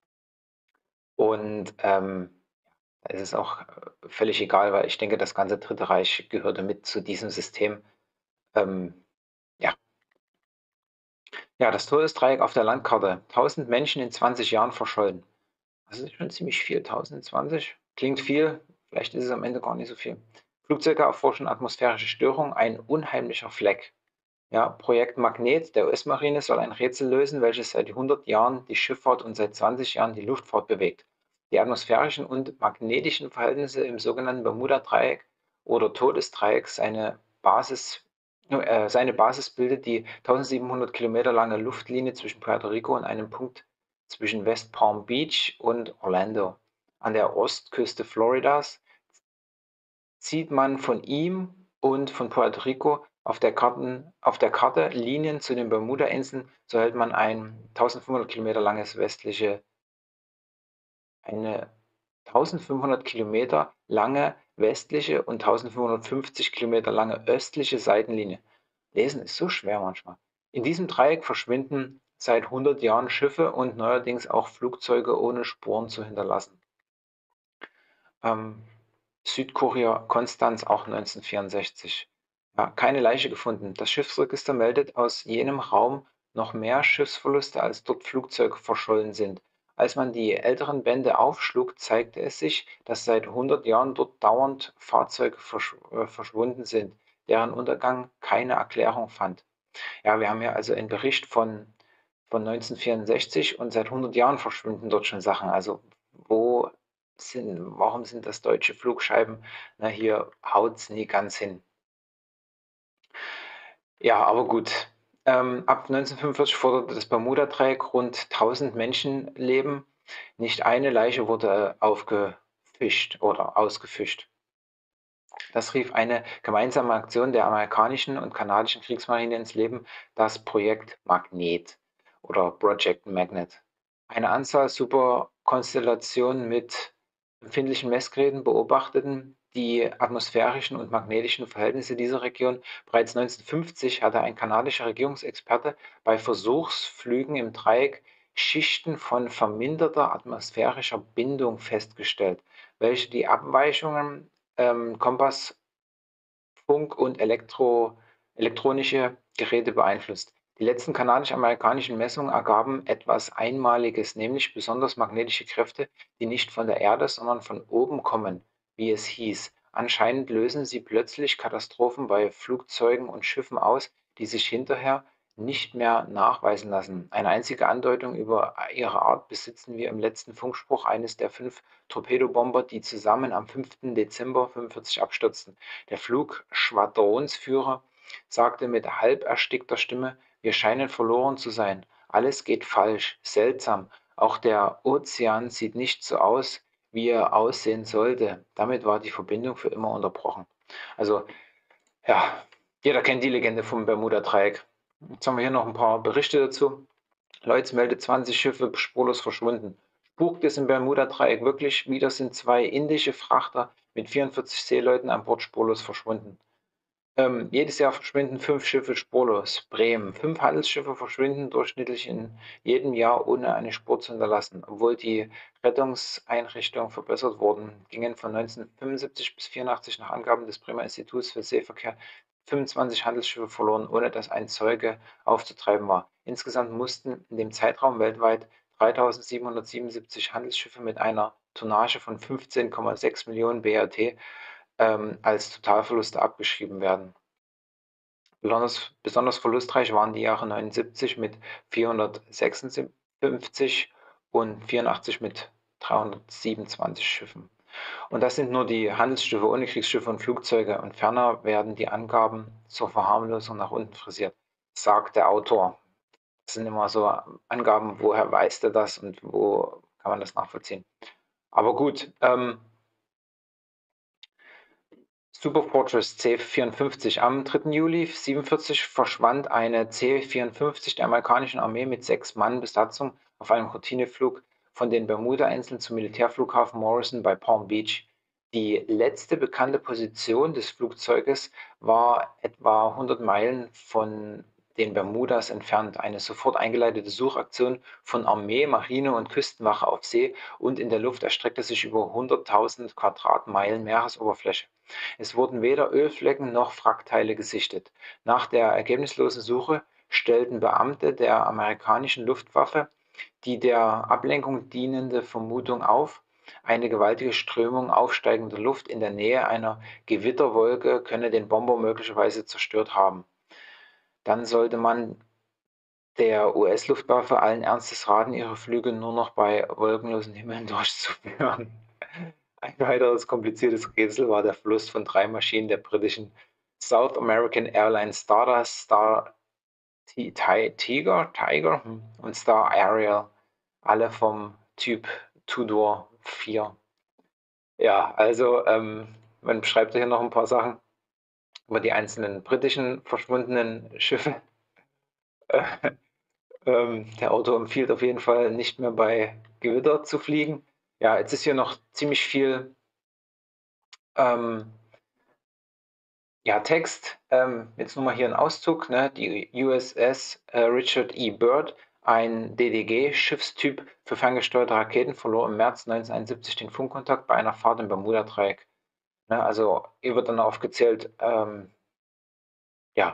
Und ähm, es ist auch äh, völlig egal, weil ich denke, das ganze Dritte Reich gehörte mit zu diesem System. Ähm, ja. ja, das Todesdreieck auf der Landkarte. tausend Menschen in zwanzig Jahren verschollen. Das ist schon ziemlich viel, tausendzwanzig. Klingt viel, vielleicht ist es am Ende gar nicht so viel. Flugzeuge erforschen atmosphärische Störungen, ein unheimlicher Fleck. Ja, Projekt Magnet der U S-Marine soll ein Rätsel lösen, welches seit hundert Jahren die Schifffahrt und seit zwanzig Jahren die Luftfahrt bewegt. Die atmosphärischen und magnetischen Verhältnisse im sogenannten Bermuda-Dreieck oder Todesdreieck, seine Basis, äh, seine Basis bildet die tausendsiebenhundert Kilometer lange Luftlinie zwischen Puerto Rico und einem Punkt zwischen West Palm Beach und Orlando. An der Ostküste Floridas sieht man von ihm und von Puerto Rico auf der, Karten, auf der Karte Linien zu den Bermuda-Inseln, so hält man ein eintausendfünfhundert Kilometer langes westliche, eine eintausendfünfhundert Kilometer lange westliche und eintausendfünfhundertfünfzig Kilometer lange östliche Seitenlinie. Lesen ist so schwer manchmal. In diesem Dreieck verschwinden seit hundert Jahren Schiffe und neuerdings auch Flugzeuge ohne Spuren zu hinterlassen. Ähm, Südkorea, Konstanz, auch neunzehnhundertvierundsechzig. Ja, keine Leiche gefunden. Das Schiffsregister meldet aus jenem Raum noch mehr Schiffsverluste, als dort Flugzeuge verschollen sind. Als man die älteren Bände aufschlug, zeigte es sich, dass seit hundert Jahren dort dauernd Fahrzeuge versch äh, verschwunden sind, deren Untergang keine Erklärung fand. Ja, wir haben ja also einen Bericht von, von neunzehnhundertvierundsechzig und seit hundert Jahren verschwinden dort schon Sachen. Also wo sind, warum sind das deutsche Flugscheiben? Na, hier haut es nie ganz hin. Ja, aber gut. Ähm, ab neunzehnhundertfünfundvierzig forderte das Bermuda-Dreieck rund tausend Menschenleben. Nicht eine Leiche wurde aufgefischt oder ausgefischt. Das rief eine gemeinsame Aktion der amerikanischen und kanadischen Kriegsmarine ins Leben, das Projekt Magnet oder Project Magnet. Eine Anzahl Superkonstellationen mit empfindlichen Messgeräten beobachteten die atmosphärischen und magnetischen Verhältnisse dieser Region. Bereits neunzehnhundertfünfzig hatte ein kanadischer Regierungsexperte bei Versuchsflügen im Dreieck Schichten von verminderter atmosphärischer Bindung festgestellt, welche die Abweichungen ähm, Kompass Funk und Elektro elektronische Geräte beeinflusst. Die letzten kanadisch-amerikanischen Messungen ergaben etwas Einmaliges, nämlich besonders magnetische Kräfte, die nicht von der Erde, sondern von oben kommen, wie es hieß. Anscheinend lösen sie plötzlich Katastrophen bei Flugzeugen und Schiffen aus, die sich hinterher nicht mehr nachweisen lassen. Eine einzige Andeutung über ihre Art besitzen wir im letzten Funkspruch eines der fünf Torpedobomber, die zusammen am fünften Dezember fünfundfünfzig abstürzten. Der Flugschwadronsführer sagte mit halb erstickter Stimme: „Wir scheinen verloren zu sein. Alles geht falsch. Seltsam. Auch der Ozean sieht nicht so aus, wie er aussehen sollte.“ Damit war die Verbindung für immer unterbrochen. Also, ja, jeder kennt die Legende vom Bermuda-Dreieck. Jetzt haben wir hier noch ein paar Berichte dazu. Lloyds meldet zwanzig Schiffe spurlos verschwunden. Spukt es im Bermuda-Dreieck wirklich? Wieder sind zwei indische Frachter mit vierundvierzig Seeleuten an Bord spurlos verschwunden. Ähm, jedes Jahr verschwinden fünf Schiffe spurlos. Bremen. Fünf Handelsschiffe verschwinden durchschnittlich in jedem Jahr, ohne eine Spur zu hinterlassen. Obwohl die Rettungseinrichtungen verbessert wurden, gingen von neunzehnhundertfünfundsiebzig bis vierundachtzig nach Angaben des Bremer Instituts für Seeverkehr fünfundzwanzig Handelsschiffe verloren, ohne dass ein Zeuge aufzutreiben war. Insgesamt mussten in dem Zeitraum weltweit dreitausendsiebenhundertsiebenundsiebzig Handelsschiffe mit einer Tonnage von fünfzehn Komma sechs Millionen B R T ähm, als Totalverluste abgeschrieben werden. Besonders, besonders verlustreich waren die Jahre neunundsiebzig mit vierhundertsechsundfünfzig und vierundachtzig mit dreihundertsiebenundzwanzig Schiffen. Und das sind nur die Handelsschiffe ohne Kriegsschiffe und Flugzeuge. Und ferner werden die Angaben zur Verharmlosung nach unten frisiert, sagt der Autor. Das sind immer so Angaben, woher weiß der das und wo kann man das nachvollziehen. Aber gut, ähm, Superfortress C vierundfünfzig. Am dritten Juli siebenundvierzig verschwand eine C vierundfünfzig der amerikanischen Armee mit sechs Mann Besatzung auf einem Routineflug von den Bermuda-Inseln zum Militärflughafen Morrison bei Palm Beach. Die letzte bekannte Position des Flugzeuges war etwa hundert Meilen von den Bermudas entfernt. Eine sofort eingeleitete Suchaktion von Armee, Marine und Küstenwache auf See und in der Luft erstreckte sich über hunderttausend Quadratmeilen Meeresoberfläche. Es wurden weder Ölflecken noch Wrackteile gesichtet. Nach der ergebnislosen Suche stellten Beamte der amerikanischen Luftwaffe die der Ablenkung dienende Vermutung auf, eine gewaltige Strömung aufsteigender Luft in der Nähe einer Gewitterwolke könne den Bomber möglicherweise zerstört haben. Dann sollte man der U S-Luftwaffe allen Ernstes raten, ihre Flüge nur noch bei wolkenlosen Himmeln durchzuführen. Ein weiteres kompliziertes Rätsel war der Verlust von drei Maschinen der britischen South American Airlines Stardust, Star Tiger, Tiger hm, und Star Ariel, alle vom Typ Tudor vier. Ja, also ähm, man beschreibt hier noch ein paar Sachen über die einzelnen britischen verschwundenen Schiffe. Äh, ähm, der Autor empfiehlt auf jeden Fall nicht mehr bei Gewitter zu fliegen. Ja, jetzt ist hier noch ziemlich viel ähm, ja, Text. Ähm, jetzt nur mal hier ein Auszug. Ne? Die U S S äh, Richard E. Byrd, ein D D G-Schiffstyp für ferngesteuerte Raketen, verlor im März neunzehnhunderteinundsiebzig den Funkkontakt bei einer Fahrt im Bermuda-Dreieck. Ne? Also hier wird dann aufgezählt, ähm, ja,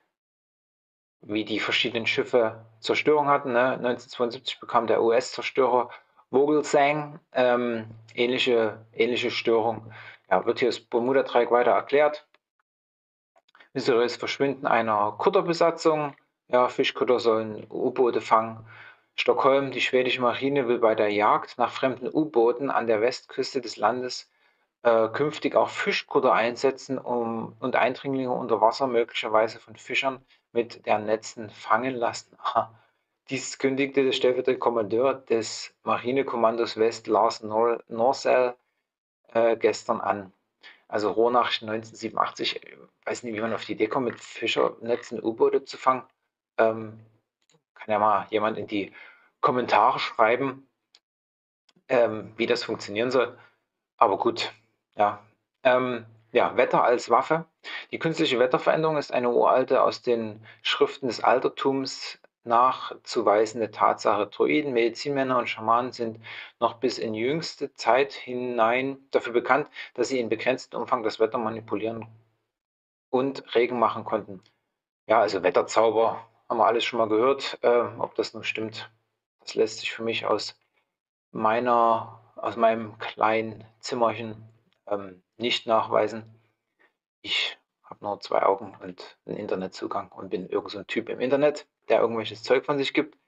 wie die verschiedenen Schiffe Zerstörung hatten. Ne? neunzehnhundertzweiundsiebzig bekam der U S-Zerstörer Vogelsang ähm, ähnliche, ähnliche Störung. Ja, wird hier das Bermuda-Dreieck weiter erklärt. Mysteriöses Verschwinden einer Kutterbesatzung. Ja, Fischkutter sollen U-Boote fangen. Stockholm, die schwedische Marine will bei der Jagd nach fremden U-Booten an der Westküste des Landes äh, künftig auch Fischkutter einsetzen um, und Eindringlinge unter Wasser möglicherweise von Fischern mit deren Netzen fangen lassen. Aha. Dies kündigte der stellvertretende Kommandeur des Marinekommandos West, Lars Nor Norsel, äh, gestern an. Also Rohrnachrichten neunzehnhundertsiebenundachtzig, ich weiß nicht, wie man auf die Idee kommt, mit Fischernetzen U-Boote zu fangen. Ähm, kann ja mal jemand in die Kommentare schreiben, ähm, wie das funktionieren soll. Aber gut, ja. Ähm, ja, Wetter als Waffe. Die künstliche Wetterveränderung ist eine uralte, aus den Schriften des Altertums nachzuweisende Tatsache. Druiden, Medizinmänner und Schamanen sind noch bis in jüngste Zeit hinein dafür bekannt, dass sie in begrenztem Umfang das Wetter manipulieren und Regen machen konnten. Ja, also Wetterzauber haben wir alles schon mal gehört. Äh, ob das nun stimmt, das lässt sich für mich aus meiner aus meinem kleinen Zimmerchen ähm, nicht nachweisen. Ich habe nur zwei Augen und einen Internetzugang und bin irgend so 'n Typ im Internet, der irgendwelches Zeug von sich gibt.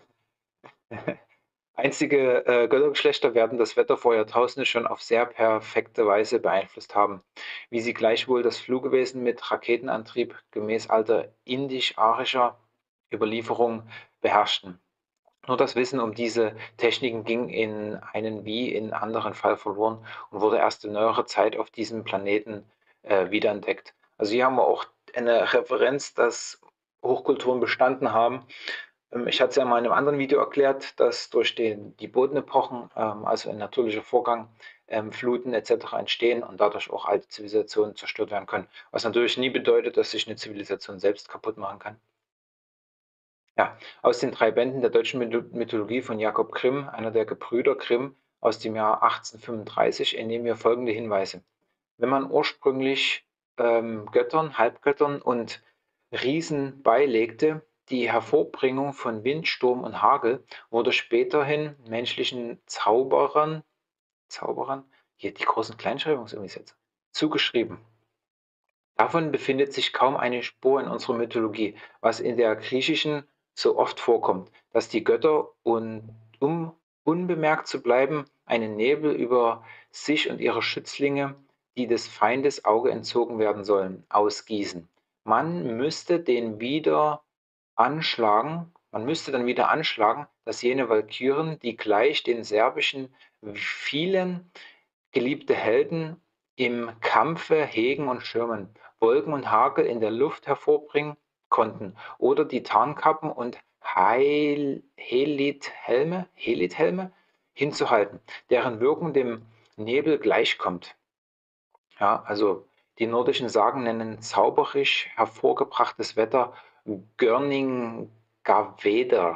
Einstige äh, Göttergeschlechter werden das Wetter vor Jahrtausenden schon auf sehr perfekte Weise beeinflusst haben, wie sie gleichwohl das Flugewesen mit Raketenantrieb gemäß alter indisch-arischer Überlieferung beherrschten. Nur das Wissen um diese Techniken ging in einen wie in anderen Fall verloren und wurde erst in neuerer Zeit auf diesem Planeten äh, wiederentdeckt. Also hier haben wir auch eine Referenz, dass Hochkulturen bestanden haben. Ähm, ich hatte es ja mal in einem anderen Video erklärt, dass durch den, die Bodenepochen, ähm, also ein natürlicher Vorgang, ähm, Fluten et cetera entstehen und dadurch auch alte Zivilisationen zerstört werden können. Was natürlich nie bedeutet, dass sich eine Zivilisation selbst kaputt machen kann. Ja, aus den drei Bänden der deutschen Mythologie von Jakob Grimm, einer der Gebrüder Grimm, aus dem Jahr achtzehnhundertfünfunddreißig, entnehmen wir folgende Hinweise. Wenn man ursprünglich ähm, Göttern, Halbgöttern und Riesen beilegte, die Hervorbringung von Wind, Sturm und Hagel wurde späterhin menschlichen Zauberern, Zauberern, hier die großen Kleinschreibung ist irgendwie jetzt, zugeschrieben. Davon befindet sich kaum eine Spur in unserer Mythologie, was in der griechischen so oft vorkommt, dass die Götter, un, um unbemerkt zu bleiben, einen Nebel über sich und ihre Schützlinge, die des Feindes Auge entzogen werden sollen, ausgießen. Man müsste den wieder anschlagen, man müsste dann wieder anschlagen, dass jene Walküren, die gleich den serbischen vielen geliebte Helden im Kampfe hegen und schirmen, Wolken und Hagel in der Luft hervorbringen konnten, oder die Tarnkappen und Heil Helithelme, Helithelme hinzuhalten, deren Wirkung dem Nebel gleichkommt. Ja, also die nordischen Sagen nennen zauberisch hervorgebrachtes Wetter Görningaveder.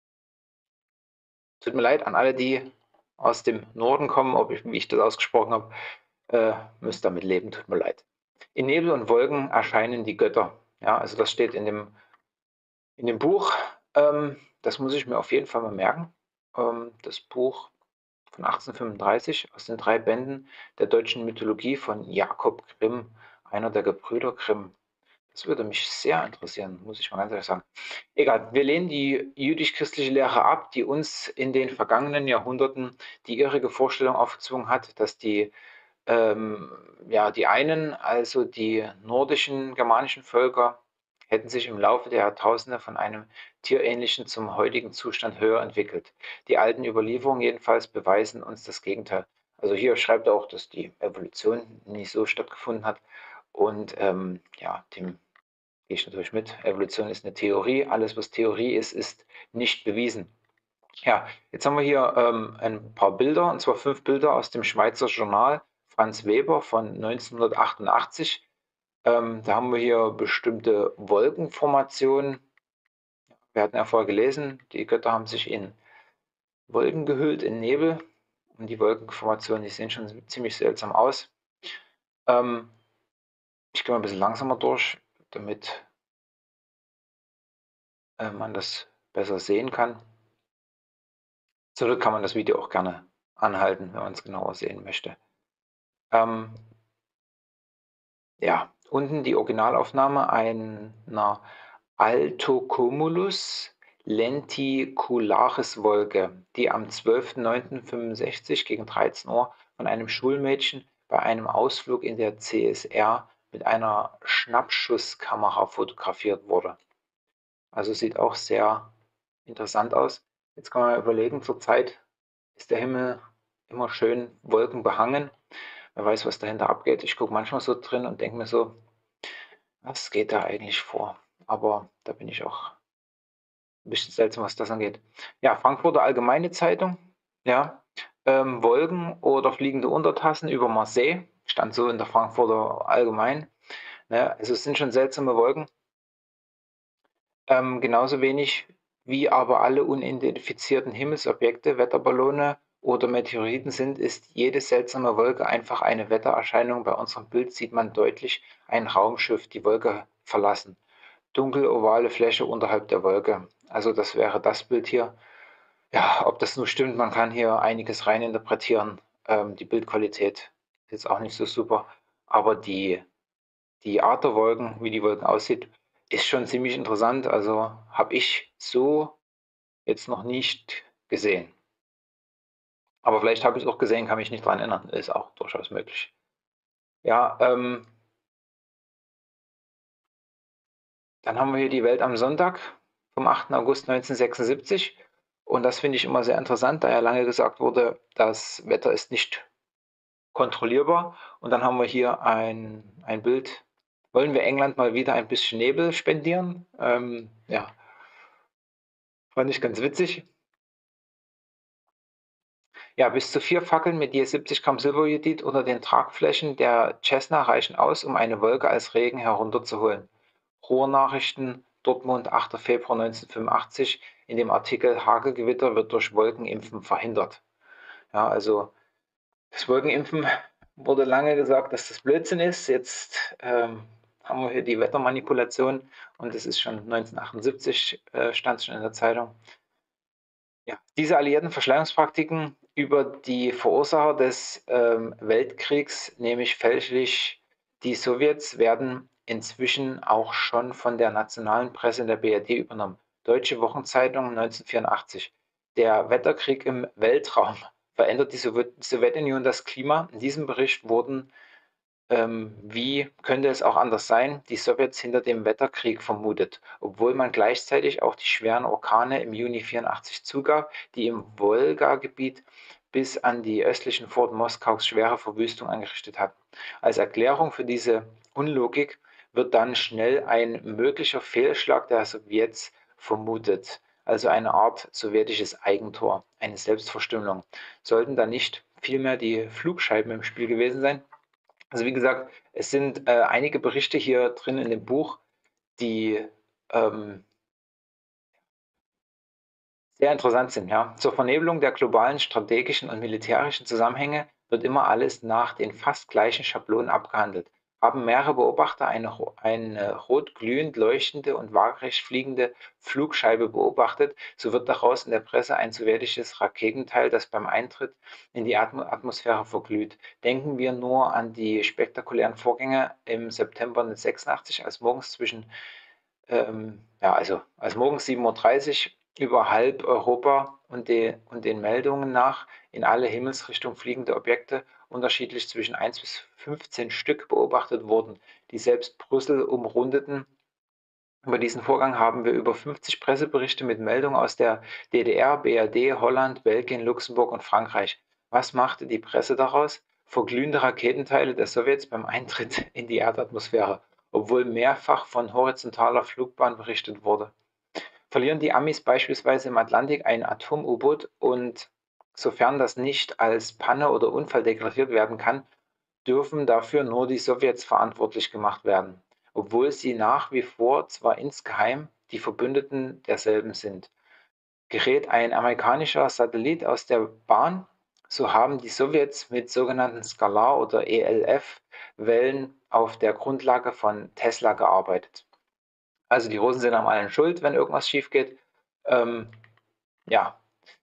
Tut mir leid an alle, die aus dem Norden kommen, ob ich, wie ich das ausgesprochen habe, äh, müsst damit leben, tut mir leid. In Nebel und Wolken erscheinen die Götter. Ja, also das steht in dem, in dem Buch. Ähm, das muss ich mir auf jeden Fall mal merken. Ähm, das Buch von achtzehnhundertfünfunddreißig aus den drei Bänden der deutschen Mythologie von Jakob Grimm, einer der Gebrüder Grimm. Das würde mich sehr interessieren, muss ich mal ganz ehrlich sagen. Egal, wir lehnen die jüdisch-christliche Lehre ab, die uns in den vergangenen Jahrhunderten die irrige Vorstellung aufgezwungen hat, dass die, ähm, ja, die einen, also die nordischen germanischen Völker, hätten sich im Laufe der Jahrtausende von einem tierähnlichen zum heutigen Zustand höher entwickelt. Die alten Überlieferungen jedenfalls beweisen uns das Gegenteil. Also hier schreibt er auch, dass die Evolution nicht so stattgefunden hat. Und ähm, ja, dem gehe ich natürlich mit. Evolution ist eine Theorie. Alles, was Theorie ist, ist nicht bewiesen. Ja, jetzt haben wir hier ähm, ein paar Bilder, und zwar fünf Bilder aus dem Schweizer Journal Franz Weber von neunzehnhundertachtundachtzig. Ähm, da haben wir hier bestimmte Wolkenformationen. Wir hatten ja vorher gelesen, die Götter haben sich in Wolken gehüllt, in Nebel. Und die Wolkenformationen, die sehen schon ziemlich seltsam aus. Ähm, ich gehe mal ein bisschen langsamer durch, damit äh, man das besser sehen kann. Zur Not kann man das Video auch gerne anhalten, wenn man es genauer sehen möchte. Ähm, ja, unten die Originalaufnahme einer Altocumulus lenticularis-Wolke, die am zwölften neunten fünfundsechzig gegen dreizehn Uhr von einem Schulmädchen bei einem Ausflug in der C S R mit einer Schnappschusskamera fotografiert wurde. Also sieht auch sehr interessant aus. Jetzt kann man überlegen, zurzeit ist der Himmel immer schön wolkenbehangen. Wer weiß, was dahinter abgeht. Ich gucke manchmal so drin und denke mir so, was geht da eigentlich vor? Aber da bin ich auch ein bisschen seltsam, was das angeht. Ja, Frankfurter Allgemeine Zeitung. Ja, ähm, Wolken oder fliegende Untertassen über Marseille. Stand so in der Frankfurter Allgemein. Ne, also es sind schon seltsame Wolken. Ähm, genauso wenig Wie aber alle unidentifizierten Himmelsobjekte Wetterballone oder Meteoriten sind, ist jede seltsame Wolke einfach eine Wettererscheinung. Bei unserem Bild sieht man deutlich ein Raumschiff die Wolke verlassen. Dunkel ovale Fläche unterhalb der Wolke. Also das wäre das Bild hier. Ja, ob das nun stimmt, man kann hier einiges reininterpretieren. Ähm, die Bildqualität ist jetzt auch nicht so super, aber die, die Art der Wolken, wie die Wolken aussieht, ist schon ziemlich interessant. Also habe ich so jetzt noch nicht gesehen. Aber vielleicht habe ich es auch gesehen, kann mich nicht dran erinnern. Ist auch durchaus möglich. Ja, ähm, dann haben wir hier die Welt am Sonntag vom achten August neunzehnhundertsechsundsiebzig. Und das finde ich immer sehr interessant, da ja lange gesagt wurde, das Wetter ist nicht kontrollierbar. Und dann haben wir hier ein, ein Bild. Wollen wir England mal wieder ein bisschen Nebel spendieren? Ähm, ja, fand ich ganz witzig. Ja, bis zu vier Fackeln mit je siebzig Gramm Silberjodid unter den Tragflächen der Cessna reichen aus, um eine Wolke als Regen herunterzuholen. Ruhrnachrichten, Dortmund, achter Februar neunzehnhundertfünfundachtzig. In dem Artikel Hagelgewitter wird durch Wolkenimpfen verhindert. Ja, also das Wolkenimpfen wurde lange gesagt, dass das Blödsinn ist. Jetzt ähm, haben wir hier die Wettermanipulation und es ist schon neunzehnhundertachtundsiebzig, äh, stand es schon in der Zeitung. Ja, diese alliierten Verschleierungspraktiken über die Verursacher des ähm, Weltkriegs, nämlich fälschlich die Sowjets, werden inzwischen auch schon von der nationalen Presse in der B R D übernommen. Deutsche Wochenzeitung neunzehnhundertvierundachtzig. Der Wetterkrieg im Weltraum verändert die Sowjetunion das Klima. In diesem Bericht wurden ähm, wie könnte es auch anders sein, die Sowjets hinter dem Wetterkrieg vermutet, obwohl man gleichzeitig auch die schweren Orkane im Juni vierundachtzig zugab, die im Wolgagebiet bis an die östlichen Vororte Moskaus schwere Verwüstung angerichtet hatten. Als Erklärung für diese Unlogik wird dann schnell ein möglicher Fehlschlag der Sowjets vermutet, also eine Art sowjetisches Eigentor, eine Selbstverstümmelung. Sollten da nicht vielmehr die Flugscheiben im Spiel gewesen sein? Also wie gesagt, es sind äh, einige Berichte hier drin in dem Buch, die ähm, sehr interessant sind. Ja. Zur Vernebelung der globalen strategischen und militärischen Zusammenhänge wird immer alles nach den fast gleichen Schablonen abgehandelt. Haben mehrere Beobachter eine, eine rot glühend leuchtende und waagerecht fliegende Flugscheibe beobachtet, so wird daraus in der Presse ein sowjetisches Raketenteil, das beim Eintritt in die Atmosphäre verglüht. Denken wir nur an die spektakulären Vorgänge im September neunzehnhundertsechsundachtzig, als morgens zwischen ähm, ja, also als morgens sieben Uhr dreißig über halb Europa und, de, und den Meldungen nach in alle Himmelsrichtungen fliegende Objekte unterschiedlich zwischen eins bis fünfzehn Stück beobachtet wurden, die selbst Brüssel umrundeten. Über diesen Vorgang haben wir über fünfzig Presseberichte mit Meldungen aus der D D R, B R D, Holland, Belgien, Luxemburg und Frankreich. Was machte die Presse daraus? Verglühende Raketenteile der Sowjets beim Eintritt in die Erdatmosphäre, obwohl mehrfach von horizontaler Flugbahn berichtet wurde. Verlieren die Amis beispielsweise im Atlantik ein Atom-U-Boot und sofern das nicht als Panne oder Unfall deklariert werden kann, dürfen dafür nur die Sowjets verantwortlich gemacht werden, obwohl sie nach wie vor zwar insgeheim die Verbündeten derselben sind. Gerät ein amerikanischer Satellit aus der Bahn, so haben die Sowjets mit sogenannten Skalar- oder E L F-Wellen auf der Grundlage von Tesla gearbeitet. Also die Russen sind am allen schuld, wenn irgendwas schief geht. Ähm, ja,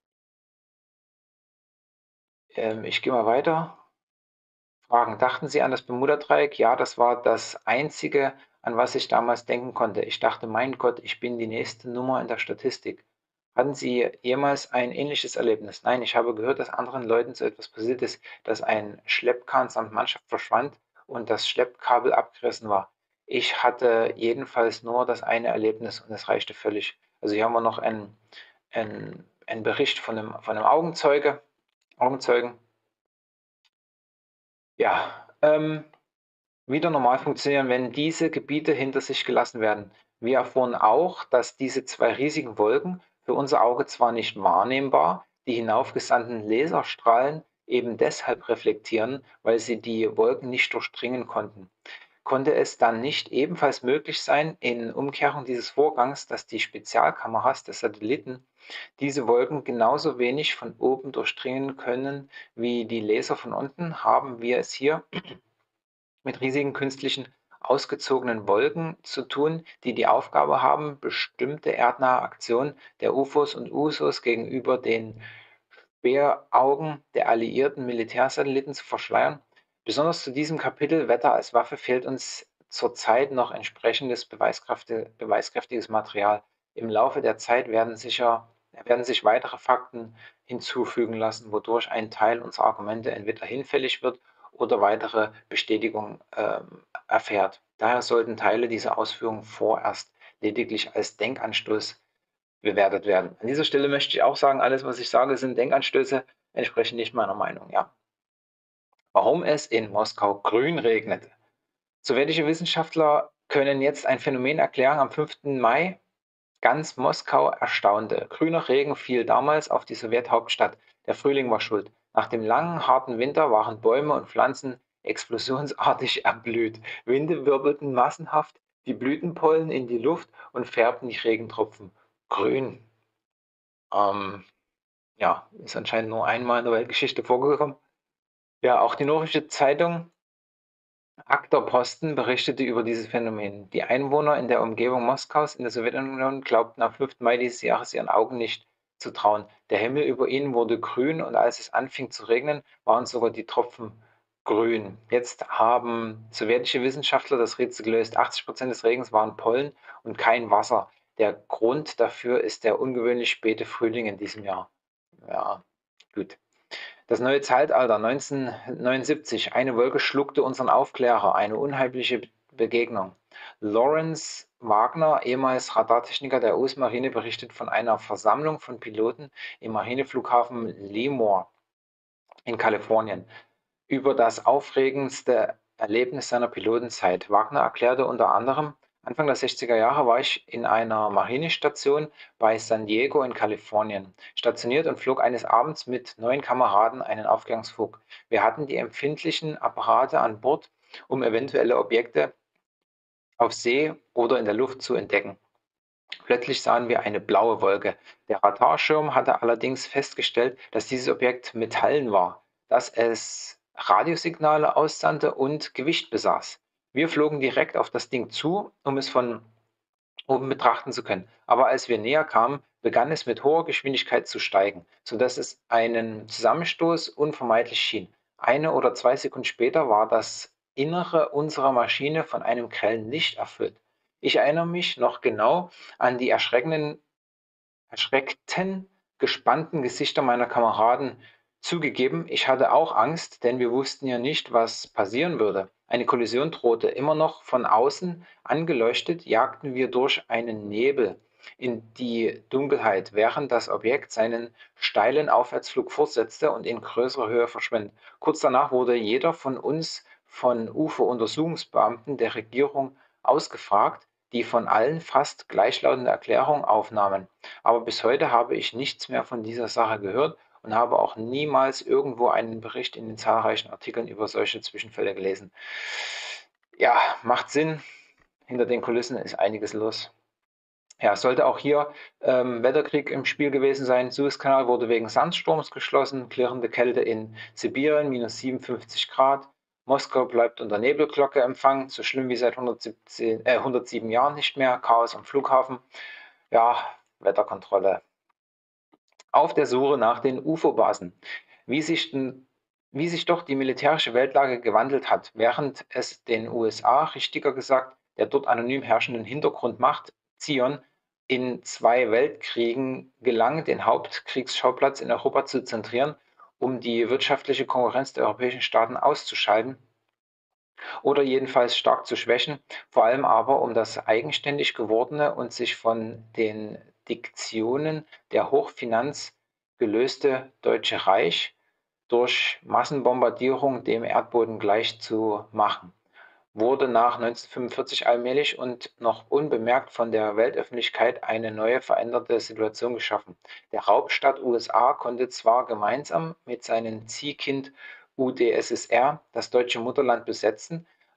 ähm, ich gehe mal weiter. Fragen. Dachten Sie an das Bermuda-Dreieck? Ja, das war das Einzige, an was ich damals denken konnte. Ich dachte, mein Gott, ich bin die nächste Nummer in der Statistik. Hatten Sie jemals ein ähnliches Erlebnis? Nein, ich habe gehört, dass anderen Leuten so etwas passiert ist, dass ein Schleppkahn samt Mannschaft verschwand und das Schleppkabel abgerissen war. Ich hatte jedenfalls nur das eine Erlebnis und es reichte völlig. Also hier haben wir noch einen, einen, einen Bericht von einem, von einem Augenzeuge, Augenzeugen. Ja, ähm, wieder normal funktionieren, wenn diese Gebiete hinter sich gelassen werden. Wir erfuhren auch, dass diese zwei riesigen Wolken, für unser Auge zwar nicht wahrnehmbar, die hinaufgesandten Laserstrahlen eben deshalb reflektieren, weil sie die Wolken nicht durchdringen konnten. Konnte es dann nicht ebenfalls möglich sein, in Umkehrung dieses Vorgangs, dass die Spezialkameras des Satelliten diese Wolken genauso wenig von oben durchdringen können wie die Laser von unten? Haben wir es hier mit riesigen künstlichen ausgezogenen Wolken zu tun, die die Aufgabe haben, bestimmte erdnahe Aktionen der U F Os und U S Os gegenüber den Spähaugen der alliierten Militärsatelliten zu verschleiern? Besonders zu diesem Kapitel Wetter als Waffe fehlt uns zurzeit noch entsprechendes beweiskräfte, beweiskräftiges Material. Im Laufe der Zeit werden, sicher, werden sich weitere Fakten hinzufügen lassen, wodurch ein Teil unserer Argumente entweder hinfällig wird oder weitere Bestätigung ähm, erfährt. Daher sollten Teile dieser Ausführungen vorerst lediglich als Denkanstoß bewertet werden. An dieser Stelle möchte ich auch sagen, alles, was ich sage, sind Denkanstöße, entsprechen nicht meiner Meinung. Ja. Warum es in Moskau grün regnete. Sowjetische Wissenschaftler können jetzt ein Phänomen erklären. Am fünften Mai ganz Moskau erstaunte. Grüner Regen fiel damals auf die Sowjethauptstadt. Der Frühling war schuld. Nach dem langen, harten Winter waren Bäume und Pflanzen explosionsartig erblüht. Winde wirbelten massenhaft die Blütenpollen in die Luft und färbten die Regentropfen grün. Ähm, ja, ist anscheinend nur einmal in der Weltgeschichte vorgekommen. Ja, auch die norwegische Zeitung Akter-Posten berichtete über dieses Phänomen. Die Einwohner in der Umgebung Moskaus in der Sowjetunion glaubten am fünften Mai dieses Jahres ihren Augen nicht zu trauen. Der Himmel über ihnen wurde grün und als es anfing zu regnen, waren sogar die Tropfen grün. Jetzt haben sowjetische Wissenschaftler das Rätsel gelöst. achtzig Prozent des Regens waren Pollen und kein Wasser. Der Grund dafür ist der ungewöhnlich späte Frühling in diesem Jahr. Ja, gut. Das neue Zeitalter neunzehnhundertneunundsiebzig. Eine Wolke schluckte unseren Aufklärer. Eine unheimliche Begegnung. Lawrence Wagner, ehemals Radartechniker der U S-Marine, berichtet von einer Versammlung von Piloten im Marineflughafen Lemoore in Kalifornien über das aufregendste Erlebnis seiner Pilotenzeit. Wagner erklärte unter anderem: Anfang der sechziger Jahre war ich in einer Marinestation bei San Diego in Kalifornien stationiert und flog eines Abends mit neun Kameraden einen Aufklärungsflug. Wir hatten die empfindlichen Apparate an Bord, um eventuelle Objekte auf See oder in der Luft zu entdecken. Plötzlich sahen wir eine blaue Wolke. Der Radarschirm hatte allerdings festgestellt, dass dieses Objekt Metallen war, dass es Radiosignale aussandte und Gewicht besaß. Wir flogen direkt auf das Ding zu, um es von oben betrachten zu können. Aber als wir näher kamen, begann es mit hoher Geschwindigkeit zu steigen, sodass es einen Zusammenstoß unvermeidlich schien. Eine oder zwei Sekunden später war das Innere unserer Maschine von einem grellen Licht erfüllt. Ich erinnere mich noch genau an die erschreckenden erschreckten, gespannten Gesichter meiner Kameraden. Zugegeben, ich hatte auch Angst, denn wir wussten ja nicht, was passieren würde. Eine Kollision drohte. Immer noch von außen angeleuchtet, jagten wir durch einen Nebel in die Dunkelheit, während das Objekt seinen steilen Aufwärtsflug fortsetzte und in größerer Höhe verschwand. Kurz danach wurde jeder von uns von U F O-Untersuchungsbeamten der Regierung ausgefragt, die von allen fast gleichlautende Erklärungen aufnahmen. Aber bis heute habe ich nichts mehr von dieser Sache gehört und habe auch niemals irgendwo einen Bericht in den zahlreichen Artikeln über solche Zwischenfälle gelesen. Ja, macht Sinn. Hinter den Kulissen ist einiges los. Ja, es sollte auch hier ähm, Wetterkrieg im Spiel gewesen sein. Suezkanal wurde wegen Sandsturms geschlossen, klirrende Kälte in Sibirien, minus siebenundfünfzig Grad. Moskau bleibt unter Nebelglocke empfangen, so schlimm wie seit hundertsiebzehn, äh, hundertsieben Jahren nicht mehr. Chaos am Flughafen. Ja, Wetterkontrolle. Auf der Suche nach den U F O-Basen. Wie sich, wie sich doch die militärische Weltlage gewandelt hat, während es den U S A, richtiger gesagt, der dort anonym herrschenden Hintergrundmacht Zion in zwei Weltkriegen gelang, den Hauptkriegsschauplatz in Europa zu zentrieren, um die wirtschaftliche Konkurrenz der europäischen Staaten auszuschalten oder jedenfalls stark zu schwächen, vor allem aber um das eigenständig gewordene und sich von den Diktionen der Hochfinanz gelöste Deutsche Reich durch Massenbombardierung dem Erdboden gleich zu machen, wurde nach neunzehnhundertfünfundvierzig allmählich und noch unbemerkt von der Weltöffentlichkeit eine neue veränderte Situation geschaffen. Der Raubstaat U S A konnte zwar gemeinsam mit seinem Ziehkind U d S S R das deutsche Mutterland besetzen,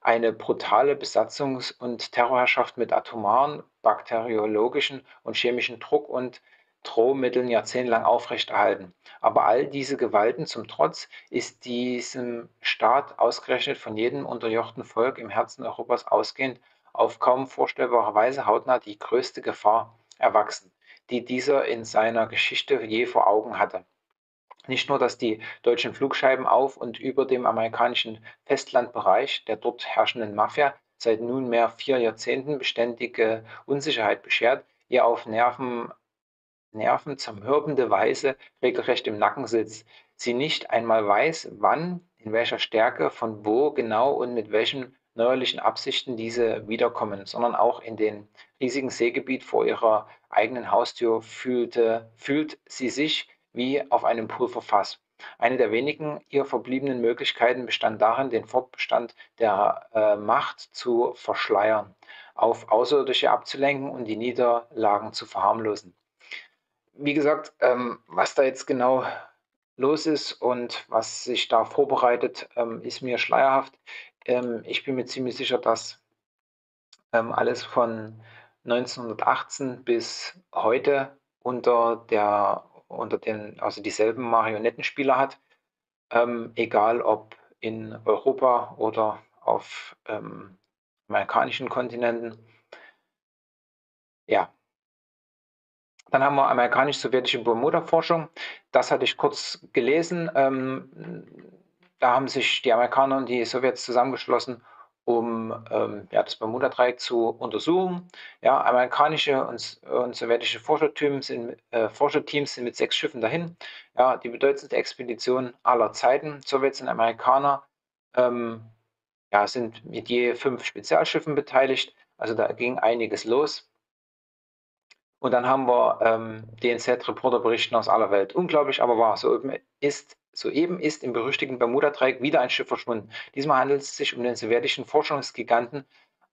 eine brutale Besatzungs- und Terrorherrschaft mit atomaren, bakteriologischen und chemischen Druck und Drohmitteln jahrzehntelang aufrechterhalten. Aber all diese Gewalten zum Trotz ist diesem Staat ausgerechnet von jedem unterjochten Volk im Herzen Europas ausgehend auf kaum vorstellbare Weise hautnah die größte Gefahr erwachsen, die dieser in seiner Geschichte je vor Augen hatte. Nicht nur, dass die deutschen Flugscheiben auf und über dem amerikanischen Festlandbereich der dort herrschenden Mafia seit nunmehr vier Jahrzehnten beständige Unsicherheit beschert, ihr auf Nerven nervenzermürbende Weise regelrecht im Nacken sitzt, sie nicht einmal weiß, wann, in welcher Stärke, von wo genau und mit welchen neuerlichen Absichten diese wiederkommen, sondern auch in dem riesigen Seegebiet vor ihrer eigenen Haustür fühlte, fühlt sie sich wie auf einem Pulverfass. Eine der wenigen ihr verbliebenen Möglichkeiten bestand darin, den Fortbestand der äh, Macht zu verschleiern, auf Außerirdische abzulenken und die Niederlagen zu verharmlosen. Wie gesagt, ähm, was da jetzt genau los ist und was sich da vorbereitet, ähm, ist mir schleierhaft. Ähm, ich bin mir ziemlich sicher, dass ähm, alles von neunzehnhundertachtzehn bis heute unter der unter den also dieselben Marionettenspieler hat, ähm, egal ob in Europa oder auf ähm, amerikanischen Kontinenten. Ja, dann haben wir amerikanisch-sowjetische Bermuda-Forschung. Das hatte ich kurz gelesen. Ähm, da haben sich die Amerikaner und die Sowjets zusammengeschlossen, um ähm, ja, das Bermuda-Dreieck zu untersuchen. Ja, amerikanische und, und sowjetische Forscherteams sind, äh, Forscherteams sind mit sechs Schiffen dahin. Ja, die bedeutendste Expedition aller Zeiten. Sowjets und Amerikaner ähm, ja, sind mit je fünf Spezialschiffen beteiligt. Also da ging einiges los. Und dann haben wir ähm, D N Z-Reporter berichten aus aller Welt. Unglaublich, aber wahr. Soeben ist, soeben ist im berüchtigten Bermuda-Dreieck wieder ein Schiff verschwunden. Diesmal handelt es sich um den sowjetischen Forschungsgiganten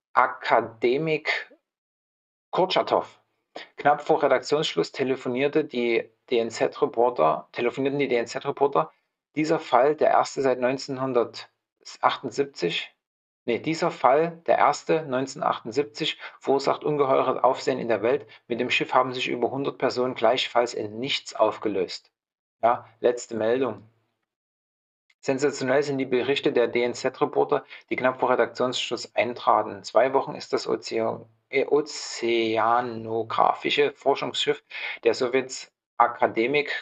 Akademik Kurtschatow. Knapp vor Redaktionsschluss telefonierte die D N Z-Reporter, telefonierten die D N Z-Reporter. Dieser Fall, der erste seit neunzehnhundertachtundsiebzig, nee, dieser Fall, der erste neunzehnhundertachtundsiebzig, verursacht ungeheure Aufsehen in der Welt. Mit dem Schiff haben sich über hundert Personen gleichfalls in nichts aufgelöst. Ja, letzte Meldung. Sensationell sind die Berichte der D N Z-Reporter, die knapp vor Redaktionsschluss eintraten. In zwei Wochen ist das Ozean äh, ozeanografische Forschungsschiff der Sowjets Akademik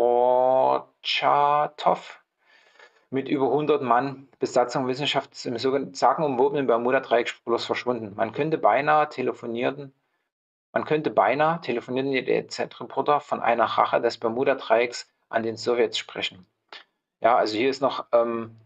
Kurtschatow mit über hundert Mann Besatzung Wissenschaft im sogenannten sagenumwobenen Bermuda-Dreieck spurlos verschwunden. Man könnte beinahe telefonieren, man könnte beinahe, telefonierten die D N Z-Reporter, von einer Rache des Bermuda-Dreiecks an den Sowjets sprechen. Ja, also hier ist noch ähm,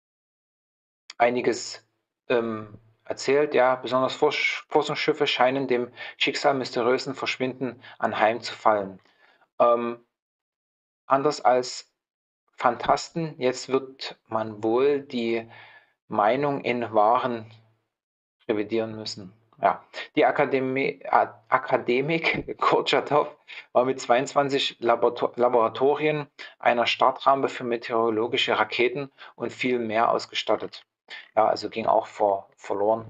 einiges ähm, erzählt. Ja, besonders Forsch Forschungsschiffe scheinen dem Schicksal mysteriösen Verschwinden anheimzufallen. Ähm, anders als Phantasten, jetzt wird man wohl die Meinung in Waren revidieren müssen. Ja, die Akademie, A- Akademik Kurtschatow war mit zweiundzwanzig Laborator Laboratorien, einer Startrampe für meteorologische Raketen und viel mehr ausgestattet. Ja, also ging auch vor, verloren.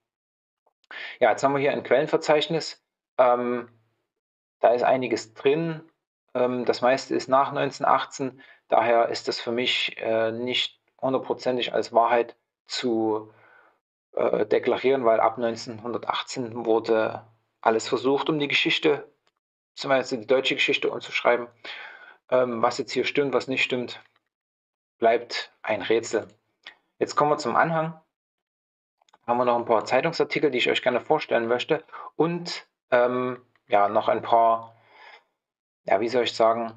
Ja, jetzt haben wir hier ein Quellenverzeichnis. Ähm, da ist einiges drin. Ähm, das meiste ist nach neunzehnhundertachtzehn. Daher ist das für mich äh, nicht hundertprozentig als Wahrheit zu äh, deklarieren, weil ab neunzehnhundertachtzehn wurde alles versucht, um die Geschichte, zum Beispiel die deutsche Geschichte umzuschreiben. Ähm, was jetzt hier stimmt, was nicht stimmt, bleibt ein Rätsel. Jetzt kommen wir zum Anhang. Haben wir noch ein paar Zeitungsartikel, die ich euch gerne vorstellen möchte. Und ähm, ja, noch ein paar, ja, wie soll ich sagen,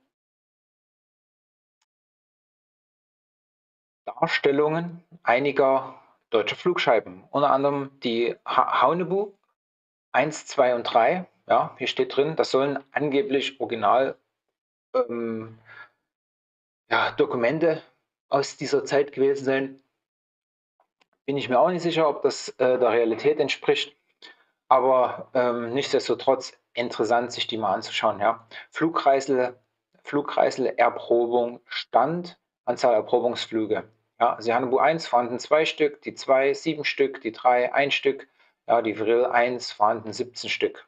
Darstellungen einiger deutscher Flugscheiben. Unter anderem die ha Haunebu eins, zwei und drei. Ja, hier steht drin, das sollen angeblich original ähm, ja, Dokumente aus dieser Zeit gewesen sein. Bin ich mir auch nicht sicher, ob das äh, der Realität entspricht. Aber ähm, nichtsdestotrotz interessant, sich die mal anzuschauen. Ja. Flugkreisel, Flugkreisel-Erprobung Stand, Anzahl Erprobungsflüge. Ja, also die Hanebu eins vorhanden zwei Stück, die zwei sieben Stück, die drei ein Stück, ja, die Vril eins vorhanden siebzehn Stück.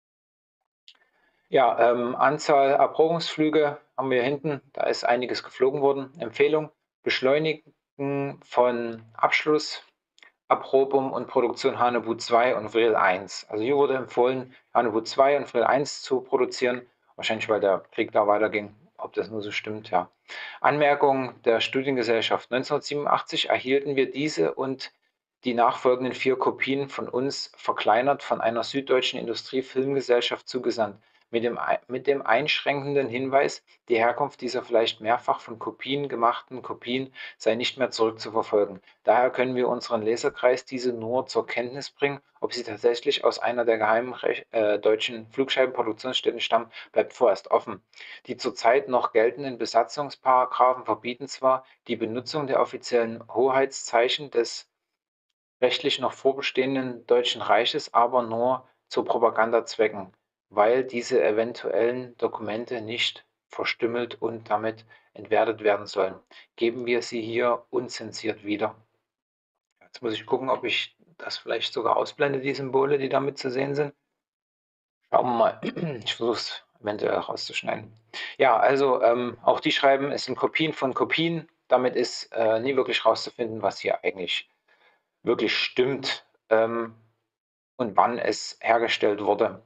Ja, ähm, Anzahl Erprobungsflüge haben wir hier hinten, da ist einiges geflogen worden. Empfehlung: Beschleunigen von Abschluss, Erprobung und Produktion Hanebu zwei und Vril eins. Also hier wurde empfohlen, Hanebu zwei und Vril eins zu produzieren, wahrscheinlich weil der Krieg da weiterging. Ob das nur so stimmt, ja. Anmerkung der Studiengesellschaft: neunzehnhundertsiebenundachtzig erhielten wir diese und die nachfolgenden vier Kopien von uns verkleinert von einer süddeutschen Industrie-Filmgesellschaft zugesandt, mit dem, mit dem einschränkenden Hinweis, die Herkunft dieser vielleicht mehrfach von Kopien gemachten Kopien sei nicht mehr zurückzuverfolgen. Daher können wir unseren Leserkreis diese nur zur Kenntnis bringen. Ob sie tatsächlich aus einer der geheimen äh, deutschen Flugscheibenproduktionsstätten stammen, bleibt vorerst offen. Die zurzeit noch geltenden Besatzungsparagraphen verbieten zwar die Benutzung der offiziellen Hoheitszeichen des rechtlich noch vorbestehenden Deutschen Reiches, aber nur zu Propagandazwecken, weil diese eventuellen Dokumente nicht verstümmelt und damit entwertet werden sollen. Geben wir sie hier unzensiert wieder. Jetzt muss ich gucken, ob ich das vielleicht sogar ausblende, die Symbole, die damit zu sehen sind. Schauen wir mal. Ich versuche es eventuell rauszuschneiden. Ja, also ähm, auch die schreiben, es sind Kopien von Kopien. Damit ist äh, nie wirklich rauszufinden, was hier eigentlich wirklich stimmt ähm, und wann es hergestellt wurde.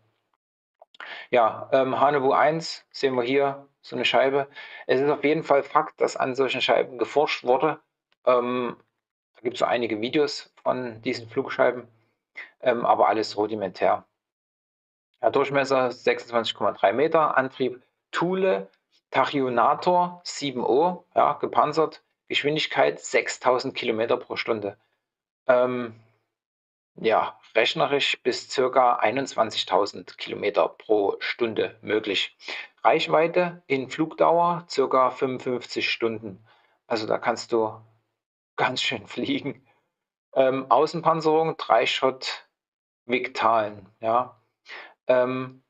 Ja, ähm, Hanebu eins sehen wir hier, so eine Scheibe. Es ist auf jeden Fall Fakt, dass an solchen Scheiben geforscht wurde. Ähm, da gibt es so einige Videos von diesen Flugscheiben, ähm, aber alles rudimentär. Ja, Durchmesser sechsundzwanzig Komma drei Meter, Antrieb Thule, Tachyonator sieben O, ja, gepanzert, Geschwindigkeit sechstausend Kilometer pro Stunde. Ähm, ja, rechnerisch bis ca. einundzwanzigtausend Kilometer pro Stunde möglich. Reichweite in Flugdauer ca. fünfundfünfzig Stunden. Also da kannst du ganz schön fliegen. Ähm, Außenpanzerung, Dreischott Victalen, ja. Ähm,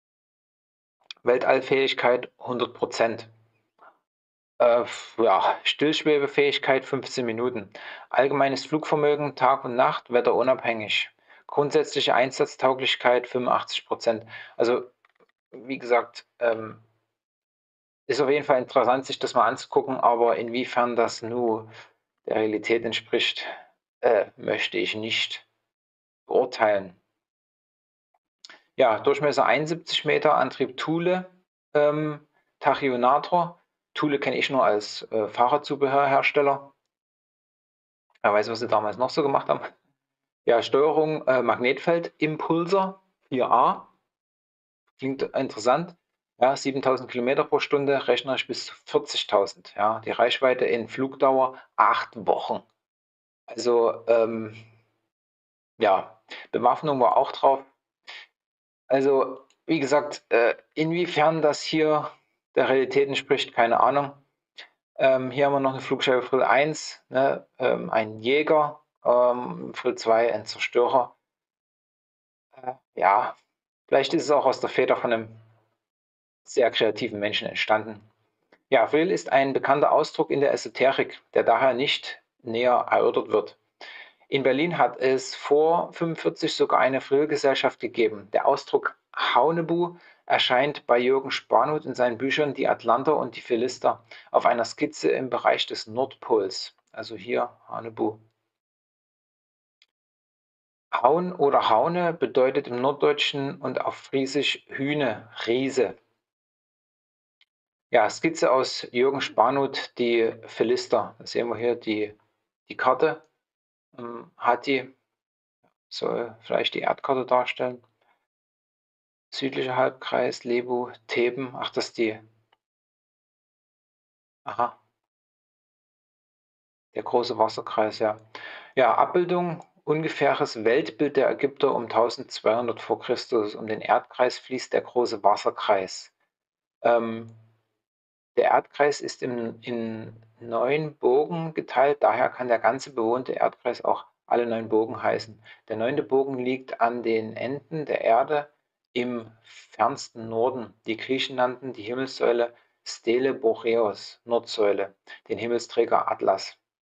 Weltallfähigkeit hundert Prozent. Äh, ja, Stillschwebefähigkeit fünfzehn Minuten. Allgemeines Flugvermögen Tag und Nacht, wetterunabhängig. Grundsätzliche Einsatztauglichkeit fünfundachtzig Prozent. Also, wie gesagt, ähm, ist auf jeden Fall interessant, sich das mal anzugucken, aber inwiefern das nur der Realität entspricht, äh, möchte ich nicht beurteilen. Ja, Durchmesser einundsiebzig Meter, Antrieb Thule, ähm, Tachyonator. Thule kenne ich nur als äh, Fahrradzubehörhersteller. Wer weiß, was sie damals noch so gemacht haben. Ja, Steuerung äh, Magnetfeld, Impulser vier A. Klingt interessant. Ja, siebentausend Kilometer pro Stunde, rechnerisch bis zu vierzigtausend. Ja, die Reichweite in Flugdauer acht Wochen. Also, ähm, ja, Bewaffnung war auch drauf. Also, wie gesagt, äh, inwiefern das hier der Realität entspricht, keine Ahnung. Ähm, hier haben wir noch eine Flugscheibe Vril eins, ne, ähm, ein Jäger, ähm, Vril zwei ein Zerstörer. Äh, ja, vielleicht ist es auch aus der Feder von einem sehr kreativen Menschen entstanden. Ja, Vril ist ein bekannter Ausdruck in der Esoterik, der daher nicht näher erörtert wird. In Berlin hat es vor fünfundvierzig sogar eine Vril-Gesellschaft gegeben. Der Ausdruck Haunebu erscheint bei Jürgen Spanhut in seinen Büchern Die Atlanter und die Philister auf einer Skizze im Bereich des Nordpols. Also hier Haunebu. Haun oder Haune bedeutet im Norddeutschen und auf Friesisch Hühne, Riese. Ja, Skizze aus Jürgen Spanhut, die Philister. Da sehen wir hier die, die Karte. Ähm, hat die, soll vielleicht die Erdkarte darstellen. Südlicher Halbkreis, Lebu, Theben. Ach, das ist die. Aha, der große Wasserkreis, ja. Ja, Abbildung, ungefähres Weltbild der Ägypter um tausendzweihundert vor Christus. Um den Erdkreis fließt der große Wasserkreis. Ähm, Der Erdkreis ist in, in neun Bogen geteilt, daher kann der ganze bewohnte Erdkreis auch alle neun Bogen heißen. Der neunte Bogen liegt an den Enden der Erde im fernsten Norden. Die Griechen nannten die Himmelssäule Stele Boreos, Nordsäule, den Himmelsträger Atlas.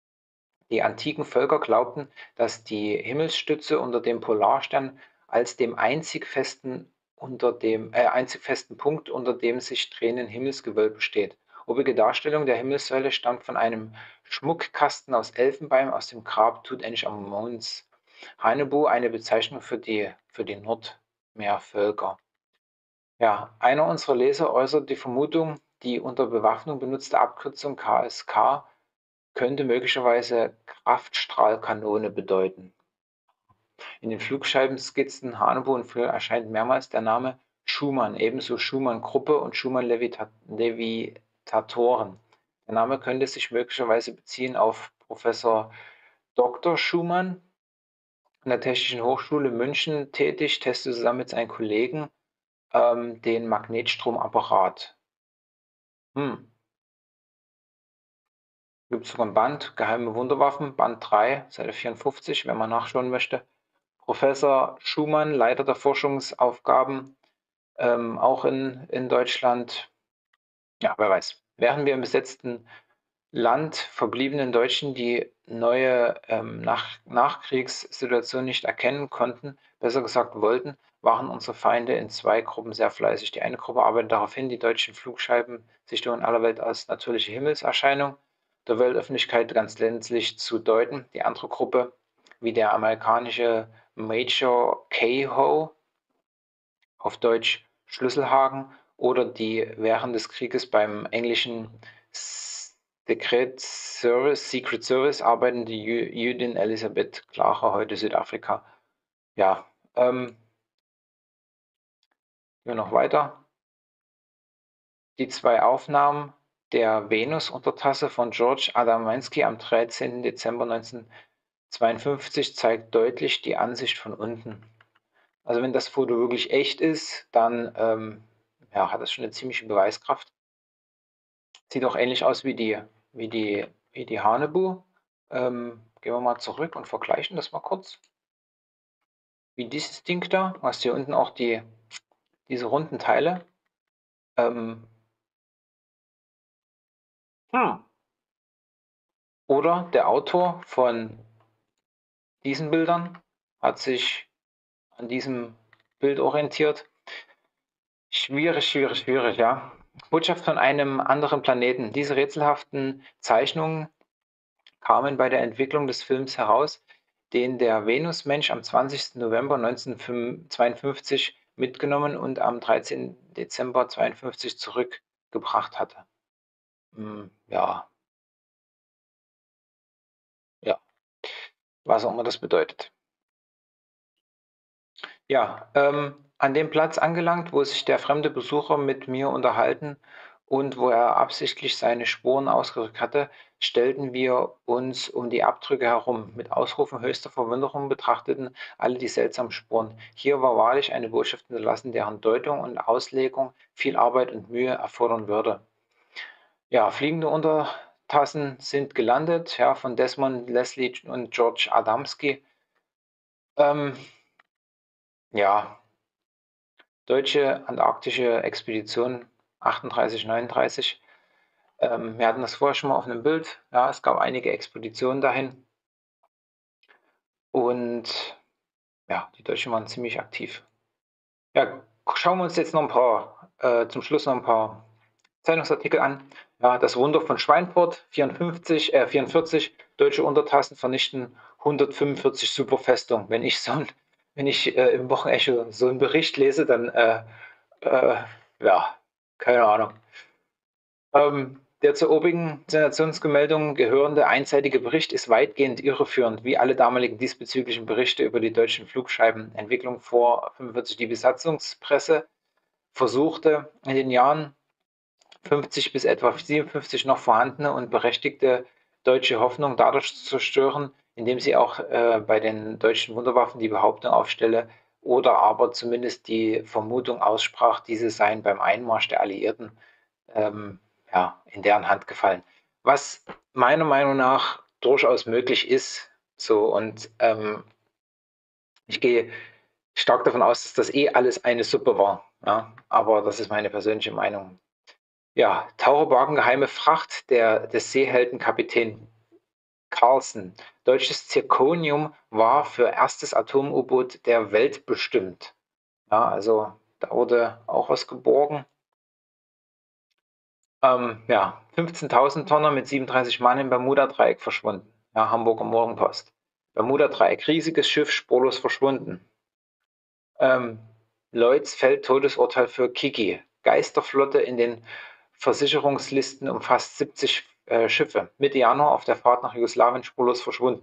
Die antiken Völker glaubten, dass die Himmelsstütze unter dem Polarstern als dem einzig festen unter dem äh, einzig festen Punkt unter dem sich drehenden Himmelsgewölbe steht. Obige Darstellung der Himmelssäule stammt von einem Schmuckkasten aus Elfenbein aus dem Grab Tutanchamuns. Hanebu, eine Bezeichnung für die für die Nordmeervölker. Ja, einer unserer Leser äußert die Vermutung, die unter Bewaffnung benutzte Abkürzung K S K könnte möglicherweise Kraftstrahlkanone bedeuten. In den Flugscheibenskizzen Hanebu und Friel erscheint mehrmals der Name Schumann, ebenso Schumann-Gruppe und Schumann-Levitatoren. Der Name könnte sich möglicherweise beziehen auf Professor Doktor Schumann, an der Technischen Hochschule München tätig, testete zusammen mit seinen Kollegen ähm, den Magnetstromapparat. Hm. Gibt es sogar ein Band, Geheime Wunderwaffen, Band drei, Seite vierundfünfzig, wenn man nachschauen möchte. Professor Schumann, Leiter der Forschungsaufgaben, ähm, auch in, in Deutschland. Ja, wer weiß. Während wir im besetzten Land verbliebenen Deutschen die neue ähm, Nach Nachkriegssituation nicht erkennen konnten, besser gesagt wollten, waren unsere Feinde in zwei Gruppen sehr fleißig. Die eine Gruppe arbeitet darauf hin, die deutschen Flugscheiben sich in aller Welt als natürliche Himmelserscheinung der Weltöffentlichkeit ganz gänzlich zu deuten. Die andere Gruppe, wie der amerikanische Major Keyhoe, auf Deutsch Schlüsselhaken, oder die während des Krieges beim englischen Secret Service, Secret Service arbeitende Jü Jüdin Elisabeth Klacher, heute Südafrika. Ja, ähm, wir noch weiter. Die zwei Aufnahmen der Venus-Untertasse von George Adamski am dreizehnten Dezember neunzehnhundertzweiundfünfzig zeigt deutlich die Ansicht von unten. Also wenn das Foto wirklich echt ist, dann ähm, ja, hat das schon eine ziemliche Beweiskraft. Sieht auch ähnlich aus wie die, wie die, wie die Hanebu. Ähm, gehen wir mal zurück und vergleichen das mal kurz. Wie dieses Ding da. Du hast hier unten auch die, diese runden Teile. Ähm, hm. Oder der Autor von diesen Bildern hat sich an diesem Bild orientiert. Schwierig, schwierig, schwierig, ja. Botschaft von einem anderen Planeten. Diese rätselhaften Zeichnungen kamen bei der Entwicklung des Films heraus, den der Venusmensch am zwanzigsten November neunzehnhundertzweiundfünfzig mitgenommen und am dreizehnten Dezember zweiundfünfzig zurückgebracht hatte. Hm, ja, ja, was auch immer das bedeutet. Ja, ähm, an dem Platz angelangt, wo sich der fremde Besucher mit mir unterhalten und wo er absichtlich seine Spuren ausgedrückt hatte, stellten wir uns um die Abdrücke herum. Mit Ausrufen höchster Verwunderung betrachteten alle die seltsamen Spuren. Hier war wahrlich eine Botschaft hinterlassen, deren Deutung und Auslegung viel Arbeit und Mühe erfordern würde. Ja, fliegende Untertassen sind gelandet, ja, von Desmond Leslie und George Adamski. Ähm, ja, Deutsche antarktische Expedition achtunddreißig, neununddreißig. Ähm, wir hatten das vorher schon mal auf einem Bild. Ja, es gab einige Expeditionen dahin. Und ja, die Deutschen waren ziemlich aktiv. Ja, schauen wir uns jetzt noch ein paar, äh, zum Schluss noch ein paar Zeitungsartikel an. Ja, das Wunder von Schweinfurt, vierundfünfzig, äh, vierundvierzig, deutsche Untertassen vernichten hundertfünfundvierzig Superfestungen. Wenn ich so ein, wenn ich äh, im Wochenecho so einen Bericht lese, dann äh, äh, ja, keine Ahnung. Ähm, der zur obigen Sensationsmeldung gehörende einseitige Bericht ist weitgehend irreführend, wie alle damaligen diesbezüglichen Berichte über die deutschen Flugscheibenentwicklung vor fünfundvierzig. Die Besatzungspresse versuchte in den Jahren fünfzig bis etwa siebenundfünfzig noch vorhandene und berechtigte deutsche Hoffnung dadurch zu zerstören, indem sie auch äh, bei den deutschen Wunderwaffen die Behauptung aufstelle oder aber zumindest die Vermutung aussprach, diese seien beim Einmarsch der Alliierten ähm, ja, in deren Hand gefallen. Was meiner Meinung nach durchaus möglich ist. So, und ähm, ich gehe stark davon aus, dass das eh alles eine Suppe war. Ja, aber das ist meine persönliche Meinung. Ja, Taucher bergen geheime Fracht der, des Seehelden Kapitän Carlson. Deutsches Zirconium war für erstes Atom-U-Boot der Welt bestimmt. Ja, also da wurde auch was geborgen. Ähm, ja, fünfzehntausend Tonner mit siebenunddreißig Mann im Bermuda-Dreieck verschwunden. Ja, Hamburger Morgenpost. Bermuda-Dreieck, riesiges Schiff, spurlos verschwunden. Ähm, Lloyds fällt Todesurteil für Kiki. Geisterflotte in den Versicherungslisten umfasst siebzig äh, Schiffe. Mitte Januar auf der Fahrt nach Jugoslawien spurlos verschwunden.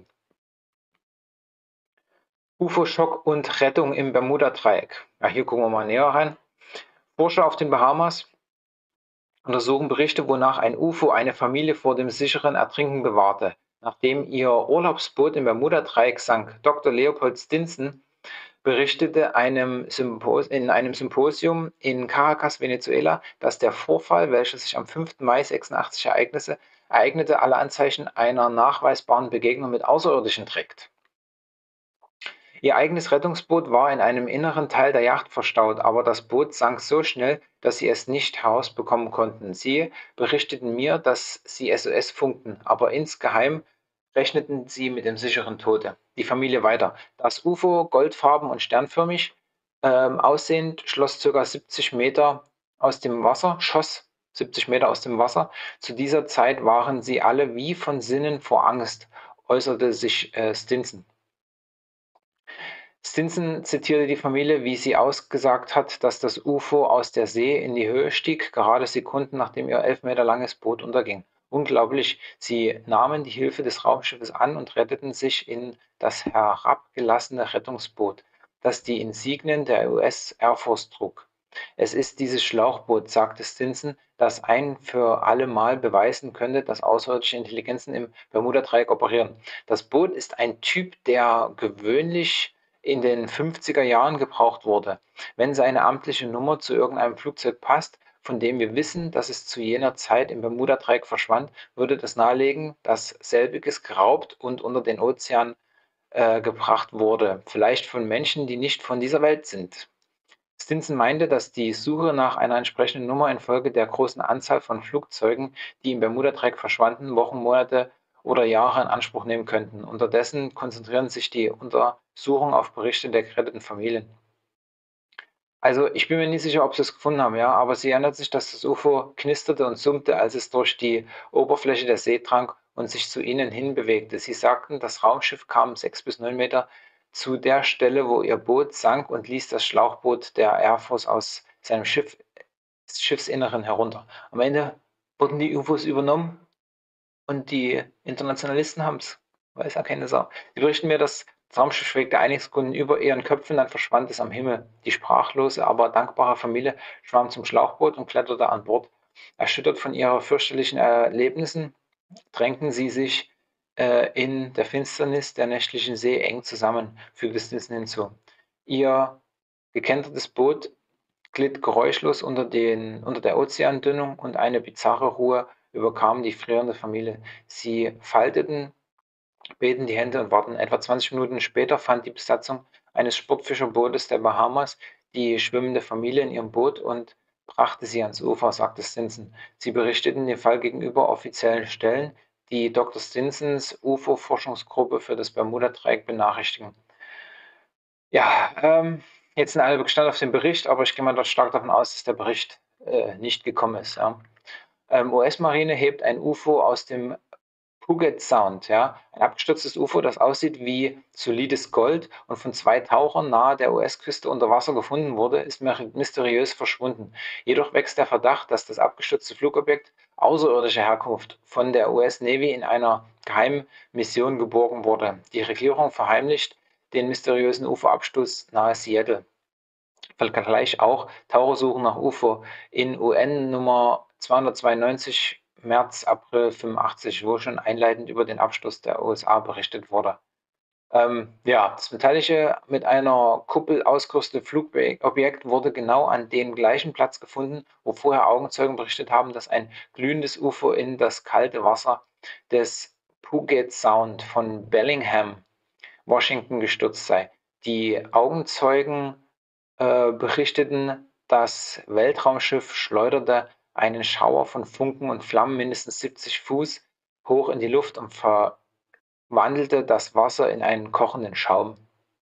U F O-Schock und Rettung im Bermuda-Dreieck. Ja, hier gucken wir mal näher rein. Forscher auf den Bahamas untersuchen Berichte, wonach ein U F O eine Familie vor dem sicheren Ertrinken bewahrte. Nachdem ihr Urlaubsboot im Bermuda-Dreieck sank, Doktor Leopold Stinson berichtete einem in einem Symposium in Caracas, Venezuela, dass der Vorfall, welcher sich am fünften Mai sechsundachtzig ereignete, ereignete, alle Anzeichen einer nachweisbaren Begegnung mit Außerirdischen trägt. Ihr eigenes Rettungsboot war in einem inneren Teil der Yacht verstaut, aber das Boot sank so schnell, dass sie es nicht herausbekommen konnten. Sie berichteten mir, dass sie S O S funkten, aber insgeheim rechneten sie mit dem sicheren Tode. Die Familie weiter. Das U F O, goldfarben und sternförmig ähm, aussehend, schloss ca. siebzig Meter aus dem Wasser, schoss siebzig Meter aus dem Wasser. Zu dieser Zeit waren sie alle wie von Sinnen vor Angst, äußerte sich äh, Stinson. Stinson zitierte die Familie, wie sie ausgesagt hat, dass das U F O aus der See in die Höhe stieg, gerade Sekunden nachdem ihr elf Meter langes Boot unterging. Unglaublich, sie nahmen die Hilfe des Raumschiffes an und retteten sich in das herabgelassene Rettungsboot, das die Insignien der U S Air Force trug. Es ist dieses Schlauchboot, sagte Stinson, das ein für alle Mal beweisen könnte, dass außerirdische Intelligenzen im Bermuda-Dreieck operieren. Das Boot ist ein Typ, der gewöhnlich in den fünfziger Jahren gebraucht wurde. Wenn seine amtliche Nummer zu irgendeinem Flugzeug passt, von dem wir wissen, dass es zu jener Zeit im Bermuda-Dreieck verschwand, würde das nahelegen, dass selbiges geraubt und unter den Ozean äh, gebracht wurde, vielleicht von Menschen, die nicht von dieser Welt sind. Stinson meinte, dass die Suche nach einer entsprechenden Nummer infolge der großen Anzahl von Flugzeugen, die im Bermuda-Dreieck verschwanden, Wochen, Monate oder Jahre in Anspruch nehmen könnten. Unterdessen konzentrieren sich die Untersuchungen auf Berichte der geretteten Familien. Also ich bin mir nicht sicher, ob sie es gefunden haben, ja, aber sie erinnert sich, dass das U F O knisterte und summte, als es durch die Oberfläche der See drang und sich zu ihnen hin bewegte. Sie sagten, das Raumschiff kam sechs bis neun Meter zu der Stelle, wo ihr Boot sank und ließ das Schlauchboot der Air Force aus seinem Schiff, Schiffsinneren herunter. Am Ende wurden die U F Os übernommen und die Internationalisten haben es. Weiß ja keine Sau. Sie berichten mir, dass das Raumschiff schwebte einige Sekunden über ihren Köpfen, dann verschwand es am Himmel. Die sprachlose, aber dankbare Familie schwamm zum Schlauchboot und kletterte an Bord. Erschüttert von ihren fürchterlichen Erlebnissen drängten sie sich äh, in der Finsternis der nächtlichen See eng zusammen, fügte Stinson hinzu. Ihr gekentertes Boot glitt geräuschlos unter, den, unter der Ozeandünnung und eine bizarre Ruhe überkam die frierende Familie. Sie falteten, beten die Hände und warten. Etwa zwanzig Minuten später fand die Besatzung eines Sportfischerbootes der Bahamas die schwimmende Familie in ihrem Boot und brachte sie ans Ufer, sagte Stinson. Sie berichteten den Fall gegenüber offiziellen Stellen, die Doktor Stinsons U F O-Forschungsgruppe für das Bermuda-Dreieck benachrichtigen. Ja, ähm, jetzt sind alle gespannt auf den Bericht, aber ich gehe mal dort stark davon aus, dass der Bericht äh, nicht gekommen ist. Ja. Ähm, U S-Marine hebt ein U F O aus dem Puget Sound, ja, ein abgestürztes U F O, das aussieht wie solides Gold und von zwei Tauchern nahe der U S-Küste unter Wasser gefunden wurde, ist mysteriös verschwunden. Jedoch wächst der Verdacht, dass das abgestürzte Flugobjekt außerirdischer Herkunft von der U S Navy in einer geheimen Mission geborgen wurde. Die Regierung verheimlicht den mysteriösen U F O-Absturz nahe Seattle. Vergleich auch Tauchersuchen nach U F O in U N-Nummer zweihundertzweiundneunzig März, April fünfundachtzig, wo schon einleitend über den Absturz der U S A berichtet wurde. Ähm, ja, das metallische, mit einer Kuppel ausgerüstete Flugobjekt wurde genau an dem gleichen Platz gefunden, wo vorher Augenzeugen berichtet haben, dass ein glühendes U F O in das kalte Wasser des Puget Sound von Bellingham, Washington, gestürzt sei. Die Augenzeugen äh, berichteten, das Weltraumschiff schleuderte einen Schauer von Funken und Flammen mindestens siebzig Fuß hoch in die Luft und wandelte das Wasser in einen kochenden Schaum.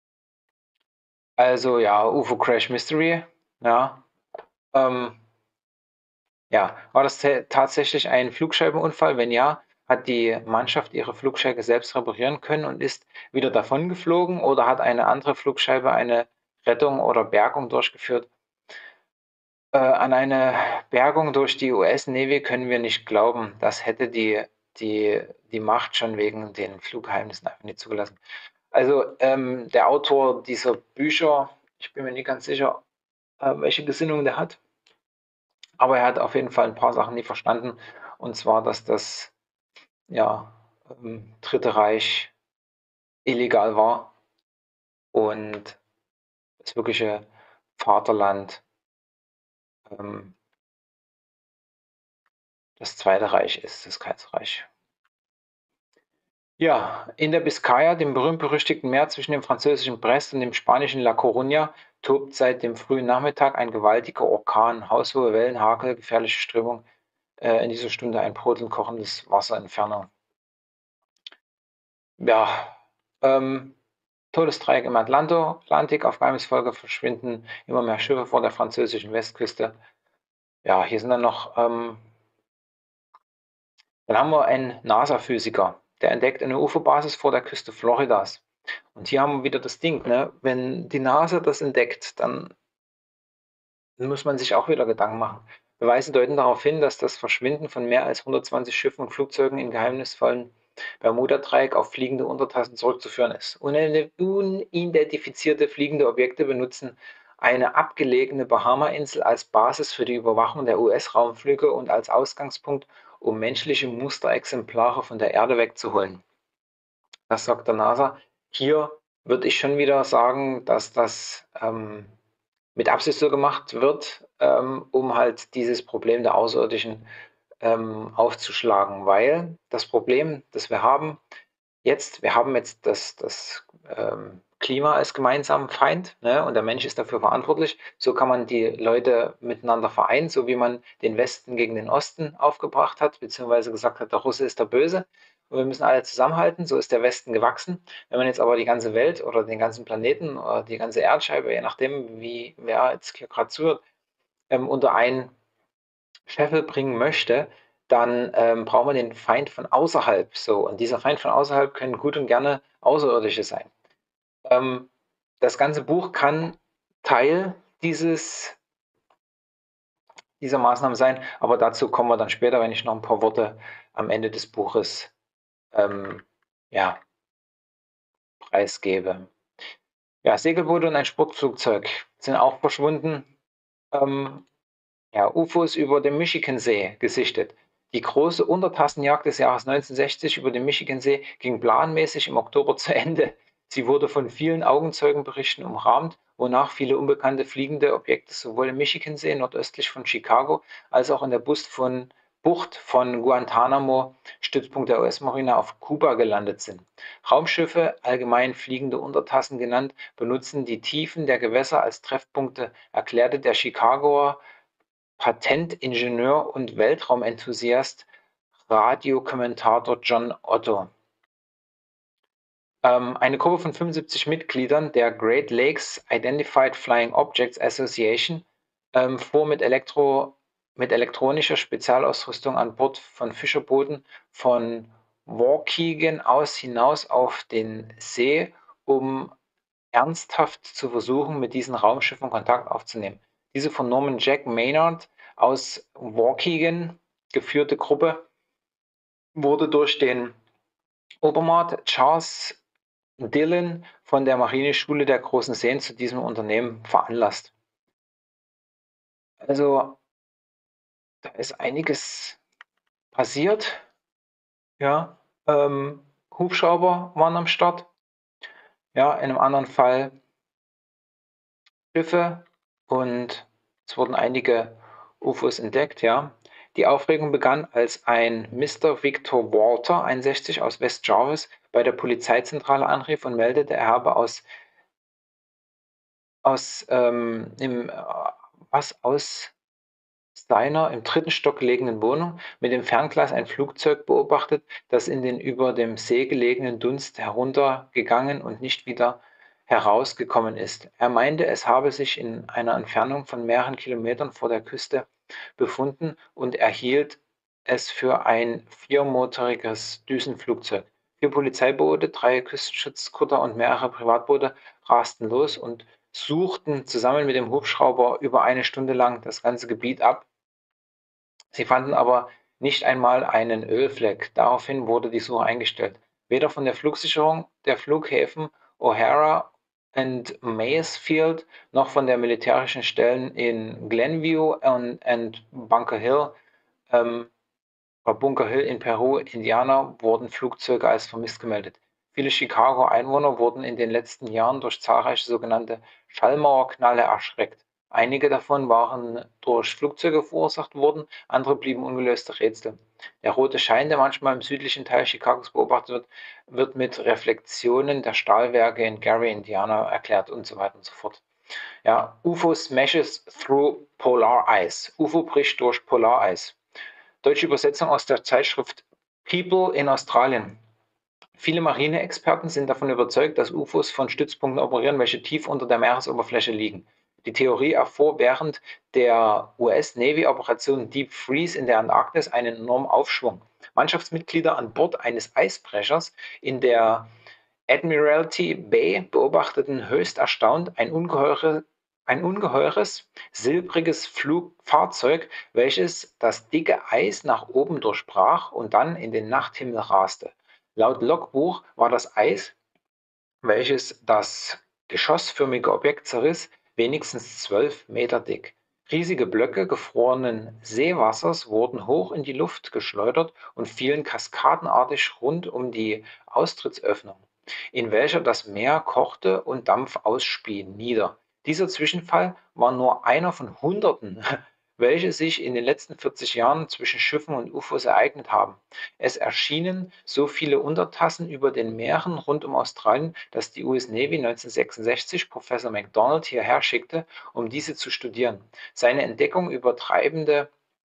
Also ja, U F O Crash Mystery, ja. Ähm, ja, war das tä tatsächlich ein Flugscheibenunfall? Wenn ja, hat die Mannschaft ihre Flugscheibe selbst reparieren können und ist wieder davongeflogen oder hat eine andere Flugscheibe eine Rettung oder Bergung durchgeführt? Äh, an eine Bergung durch die U S Navy können wir nicht glauben. Das hätte die die die Macht schon wegen den Fluggeheimnissen einfach nicht zugelassen. Also, ähm, der Autor dieser Bücher, ich bin mir nicht ganz sicher, äh, welche Gesinnung der hat, aber er hat auf jeden Fall ein paar Sachen nicht verstanden, und zwar, dass das, ja, ähm, Dritte Reich illegal war und das wirkliche Vaterland, ähm, das Zweite Reich ist, das Kaiserreich. Ja, in der Biskaya, dem berühmt-berüchtigten Meer zwischen dem französischen Brest und dem spanischen La Coruña, tobt seit dem frühen Nachmittag ein gewaltiger Orkan, haushohe Wellen, Hagel, gefährliche Strömung, äh, in dieser Stunde ein brodelnd kochendes Wasser Entfernung. Ja, ähm, Todesdreieck im Atlanto Atlantik, auf Geheimnisfolge verschwinden immer mehr Schiffe vor der französischen Westküste. Ja, hier sind dann noch, ähm, dann haben wir einen NASA-Physiker, der entdeckt eine U F O-Basis vor der Küste Floridas. Und hier haben wir wieder das Ding, ne? Wenn die NASA das entdeckt, dann muss man sich auch wieder Gedanken machen. Beweise deuten darauf hin, dass das Verschwinden von mehr als hundertzwanzig Schiffen und Flugzeugen im geheimnisvollen Bermuda-Dreieck auf fliegende Untertassen zurückzuführen ist. Unidentifizierte fliegende Objekte benutzen eine abgelegene Bahama-Insel als Basis für die Überwachung der U S-Raumflüge und als Ausgangspunkt, um menschliche Musterexemplare von der Erde wegzuholen. Das sagt der NASA. Hier würde ich schon wieder sagen, dass das ähm, mit Absicht so gemacht wird, ähm, um halt dieses Problem der Außerirdischen ähm, aufzuschlagen. Weil das Problem, das wir haben jetzt, wir haben jetzt das, das ähm, Klima als gemeinsamen Feind, ne? Und der Mensch ist dafür verantwortlich. So kann man die Leute miteinander vereinen, so wie man den Westen gegen den Osten aufgebracht hat, beziehungsweise gesagt hat, der Russe ist der Böse und wir müssen alle zusammenhalten. So ist der Westen gewachsen. Wenn man jetzt aber die ganze Welt oder den ganzen Planeten oder die ganze Erdscheibe, je nachdem, wie wer jetzt hier gerade zuhört, ähm, unter einen Scheffel bringen möchte, dann ähm, braucht man den Feind von außerhalb. So, und dieser Feind von außerhalb können gut und gerne Außerirdische sein. Ähm, das ganze Buch kann Teil dieses, dieser Maßnahme sein, aber dazu kommen wir dann später, wenn ich noch ein paar Worte am Ende des Buches ähm, ja, preisgebe. Ja, Segelboote und ein Sportflugzeug sind auch verschwunden. Ähm, Ja, U F Os über dem Michigansee gesichtet. Die große Untertassenjagd des Jahres neunzehnhundertsechzig über den Michigansee ging planmäßig im Oktober zu Ende. Sie wurde von vielen Augenzeugenberichten umrahmt, wonach viele unbekannte fliegende Objekte sowohl im Michigansee nordöstlich von Chicago als auch in der Bucht von, Bucht von Guantanamo, Stützpunkt der U S-Marine, auf Kuba gelandet sind. Raumschiffe, allgemein fliegende Untertassen genannt, benutzen die Tiefen der Gewässer als Treffpunkte, erklärte der Chicagoer Patentingenieur und Weltraumenthusiast, Radiokommentator John Otto. Ähm, eine Gruppe von fünfundsiebzig Mitgliedern der Great Lakes Identified Flying Objects Association ähm, fuhr mit, Elektro, mit elektronischer Spezialausrüstung an Bord von Fischerbooten von Waukegan aus hinaus auf den See, um ernsthaft zu versuchen, mit diesen Raumschiffen Kontakt aufzunehmen. Diese von Norman Jack Maynard aus Waukegan geführte Gruppe wurde durch den Obermaat Charles Dillon von der Marineschule der Großen Seen zu diesem Unternehmen veranlasst. Also, da ist einiges passiert. Ja, ähm, Hubschrauber waren am Start. Ja, in einem anderen Fall Schiffe, und es wurden einige U F Os entdeckt, ja. Die Aufregung begann, als ein Mister Victor Walter, einundsechzig, aus West Jarvis bei der Polizeizentrale anrief und meldete, er habe aus, aus, ähm, im, äh, was aus seiner im dritten Stock gelegenen Wohnung mit dem Fernglas ein Flugzeug beobachtet, das in den über dem See gelegenen Dunst heruntergegangen und nicht wieder herausgekommen ist. Er meinte, es habe sich in einer Entfernung von mehreren Kilometern vor der Küste befunden und er hielt es für ein viermotoriges Düsenflugzeug. Vier Polizeiboote, drei Küstenschutzkutter und mehrere Privatboote rasten los und suchten zusammen mit dem Hubschrauber über eine Stunde lang das ganze Gebiet ab. Sie fanden aber nicht einmal einen Ölfleck. Daraufhin wurde die Suche eingestellt. Weder von der Flugsicherung der Flughäfen O'Hara und Maysfield noch von der militärischen Stellen in Glenview und, und Bunker Hill ähm, Bunker Hill in Peru, Indiana, wurden Flugzeuge als vermisst gemeldet. Viele Chicago Einwohner wurden in den letzten Jahren durch zahlreiche sogenannte Schallmauerknalle erschreckt. Einige davon waren durch Flugzeuge verursacht worden, andere blieben ungelöste Rätsel. Der rote Schein, der manchmal im südlichen Teil Chicagos beobachtet wird, wird mit Reflexionen der Stahlwerke in Gary, Indiana erklärt und so weiter und so fort. Ja, U F O smashes through polar ice. U F O bricht durch Polareis. Deutsche Übersetzung aus der Zeitschrift People in Australien. Viele Marineexperten sind davon überzeugt, dass U F Os von Stützpunkten operieren, welche tief unter der Meeresoberfläche liegen. Die Theorie erfuhr während der U S-Navy-Operation Deep Freeze in der Antarktis einen enormen Aufschwung. Mannschaftsmitglieder an Bord eines Eisbrechers in der Admiralty Bay beobachteten höchst erstaunt ein ungeheure ein ungeheures, silbriges Flug Fahrzeug, welches das dicke Eis nach oben durchbrach und dann in den Nachthimmel raste. Laut Logbuch war das Eis, welches das geschossförmige Objekt zerriss, wenigstens zwölf Meter dick. Riesige Blöcke gefrorenen Seewassers wurden hoch in die Luft geschleudert und fielen kaskadenartig rund um die Austrittsöffnung, in welcher das Meer kochte und Dampf ausspie, nieder. Dieser Zwischenfall war nur einer von Hunderten, welche sich in den letzten vierzig Jahren zwischen Schiffen und U F Os ereignet haben. Es erschienen so viele Untertassen über den Meeren rund um Australien, dass die U S Navy neunzehnhundertsechsundsechzig Professor McDonald hierher schickte, um diese zu studieren. Seine Entdeckung über treibende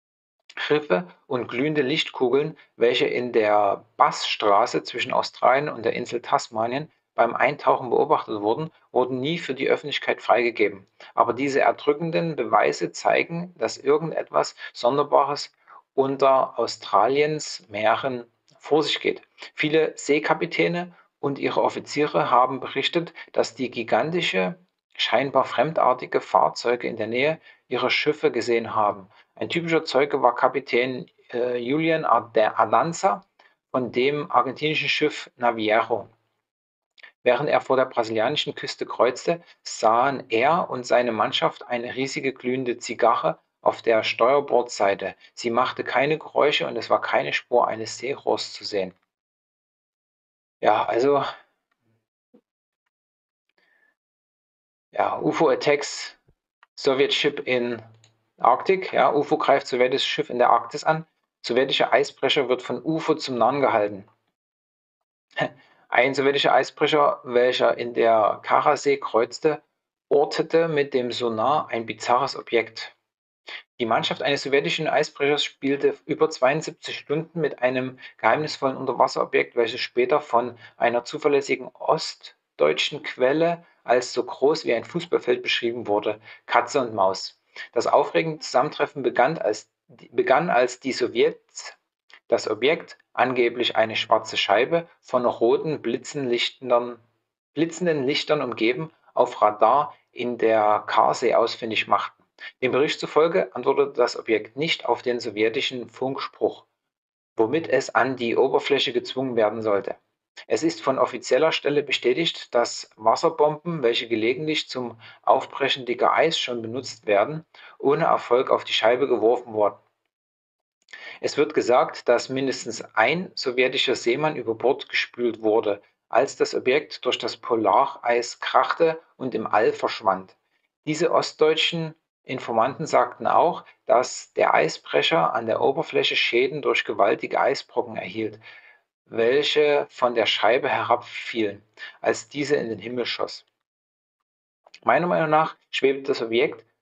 Schiffe und glühende Lichtkugeln, welche in der Bassstraße zwischen Australien und der Insel Tasmanien beim Eintauchen beobachtet wurden, wurden nie für die Öffentlichkeit freigegeben. Aber diese erdrückenden Beweise zeigen, dass irgendetwas Sonderbares unter Australiens Meeren vor sich geht. Viele Seekapitäne und ihre Offiziere haben berichtet, dass die gigantische, scheinbar fremdartige Fahrzeuge in der Nähe ihrer Schiffe gesehen haben. Ein typischer Zeuge war Kapitän äh, Julian Ardanza von dem argentinischen Schiff Naviero. Während er vor der brasilianischen Küste kreuzte, sahen er und seine Mannschaft eine riesige glühende Zigarre auf der Steuerbordseite. Sie machte keine Geräusche und es war keine Spur eines Seerohrs zu sehen. Ja, also ja, U F O-Attacks, Sowjet-Ship in Arktik. Ja, U F O greift sowjetisches Schiff in der Arktis an. Sowjetischer Eisbrecher wird von U F O zum Narren gehalten. Ein sowjetischer Eisbrecher, welcher in der Karasee kreuzte, ortete mit dem Sonar ein bizarres Objekt. Die Mannschaft eines sowjetischen Eisbrechers spielte über zweiundsiebzig Stunden mit einem geheimnisvollen Unterwasserobjekt, welches später von einer zuverlässigen ostdeutschen Quelle als so groß wie ein Fußballfeld beschrieben wurde: Katze und Maus. Das aufregende Zusammentreffen begann als, begann, als die Sowjets das Objekt, angeblich eine schwarze Scheibe, von roten blitzenden Lichtern umgeben, auf Radar in der Karsee ausfindig machten. Dem Bericht zufolge antwortete das Objekt nicht auf den sowjetischen Funkspruch, womit es an die Oberfläche gezwungen werden sollte. Es ist von offizieller Stelle bestätigt, dass Wasserbomben, welche gelegentlich zum Aufbrechen dicker Eis schon benutzt werden, ohne Erfolg auf die Scheibe geworfen wurden. Es wird gesagt, dass mindestens ein sowjetischer Seemann über Bord gespült wurde, als das Objekt durch das Polareis krachte und im All verschwand. Diese ostdeutschen Informanten sagten auch, dass der Eisbrecher an der Oberfläche Schäden durch gewaltige Eisbrocken erhielt, welche von der Scheibe herabfielen, als diese in den Himmel schoss. Meiner Meinung nach schwebt das Objekt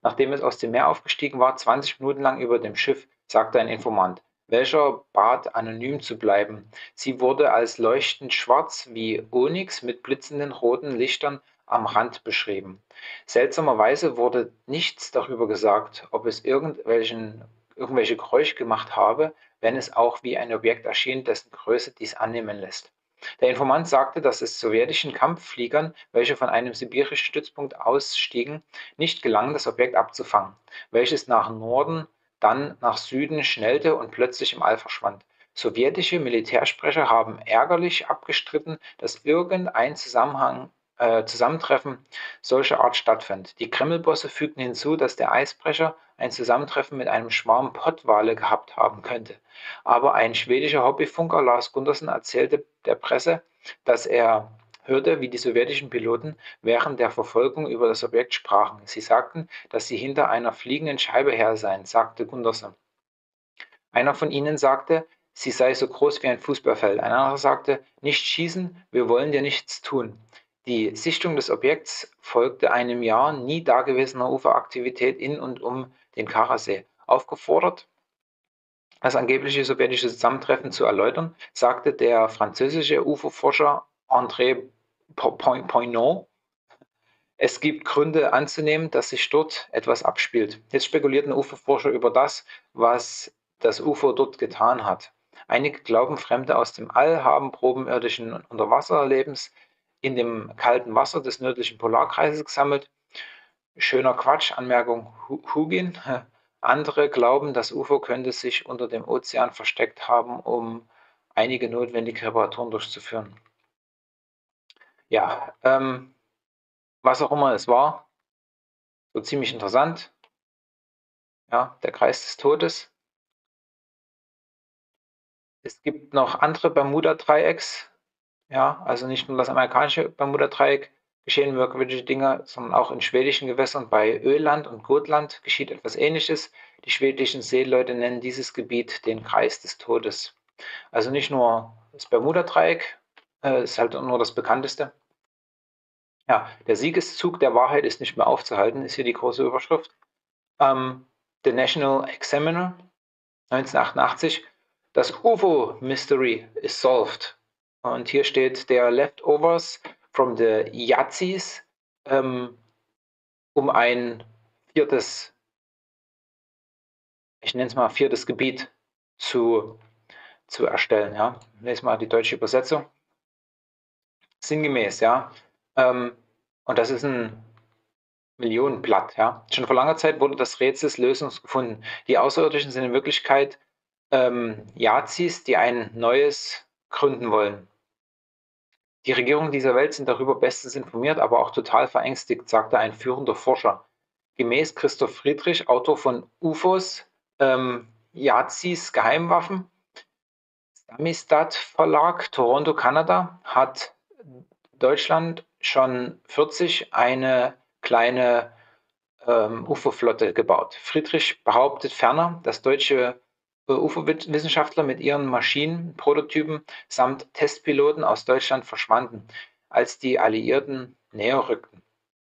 nachdem es aus dem Meer aufgestiegen war, zwanzig Minuten lang über dem Schiff, sagte ein Informant, welcher bat, anonym zu bleiben. Sie wurde als leuchtend schwarz wie Onyx mit blitzenden roten Lichtern am Rand beschrieben. Seltsamerweise wurde nichts darüber gesagt, ob es irgendwelchen, irgendwelche Geräusche gemacht habe, wenn es auch wie ein Objekt erschien, dessen Größe dies annehmen lässt. Der Informant sagte, dass es sowjetischen Kampffliegern, welche von einem sibirischen Stützpunkt ausstiegen, nicht gelang, das Objekt abzufangen, welches nach Norden, dann nach Süden schnellte und plötzlich im All verschwand. Sowjetische Militärsprecher haben ärgerlich abgestritten, dass irgendein Zusammenhang, äh, Zusammentreffen solcher Art stattfand. Die Kreml-Bosse fügten hinzu, dass der Eisbrecher ein Zusammentreffen mit einem Schwarm Pottwale gehabt haben könnte. Aber ein schwedischer Hobbyfunker, Lars Gundersen, erzählte der Presse, dass er hörte, wie die sowjetischen Piloten während der Verfolgung über das Objekt sprachen. Sie sagten, dass sie hinter einer fliegenden Scheibe her seien, sagte Gundersen. Einer von ihnen sagte, sie sei so groß wie ein Fußballfeld. Ein anderer sagte, nicht schießen, wir wollen dir nichts tun. Die Sichtung des Objekts folgte einem Jahr nie dagewesener Uferaktivität in und um den Karasee. Aufgefordert, das angebliche sowjetische Zusammentreffen zu erläutern, sagte der französische U F O-Forscher André Poignot, es gibt Gründe anzunehmen, dass sich dort etwas abspielt. Jetzt spekulierten U F O-Forscher über das, was das U F O dort getan hat. Einige glauben, Fremde aus dem All haben Proben irdischen Unterwasserlebens in dem kalten Wasser des nördlichen Polarkreises gesammelt. Schöner Quatsch, Anmerkung Hugin. Andere glauben, das U F O könnte sich unter dem Ozean versteckt haben, um einige notwendige Reparaturen durchzuführen. Ja, ähm, was auch immer es war, so ziemlich interessant. Ja, der Kreis des Todes. Es gibt noch andere Bermuda-Dreiecks. Ja, also nicht nur das amerikanische Bermuda-Dreieck geschehen merkwürdige Dinge, sondern auch in schwedischen Gewässern bei Öland und Gotland geschieht etwas Ähnliches. Die schwedischen Seeleute nennen dieses Gebiet den Kreis des Todes. Also nicht nur das Bermuda-Dreieck, äh, ist halt nur das bekannteste. Ja, der Siegeszug der Wahrheit ist nicht mehr aufzuhalten, ist hier die große Überschrift. Ähm, The National Examiner, neunzehnhundertachtundachtzig, das U F O-Mystery is solved. Und hier steht der Leftovers from the Yazis, ähm, um ein viertes, ich nenne es mal viertes Gebiet zu, zu erstellen. Ja. Lese mal die deutsche Übersetzung. Sinngemäß, ja. Ähm, und das ist ein Millionenblatt, ja. Schon vor langer Zeit wurde das Rätsels Lösung gefunden. Die Außerirdischen sind in Wirklichkeit ähm, Yazis, die ein neues gründen wollen. Die Regierungen dieser Welt sind darüber bestens informiert, aber auch total verängstigt, sagte ein führender Forscher. Gemäß Christoph Friedrich, Autor von U F Os, ähm, Yazis Geheimwaffen, Samizdat Verlag, Toronto, Kanada, hat Deutschland schon vierzig eine kleine ähm, U F O-Flotte gebaut. Friedrich behauptet ferner, dass deutsche äh, U F O-Wissenschaftler mit ihren Maschinen, Prototypen samt Testpiloten aus Deutschland verschwanden, als die Alliierten näher rückten.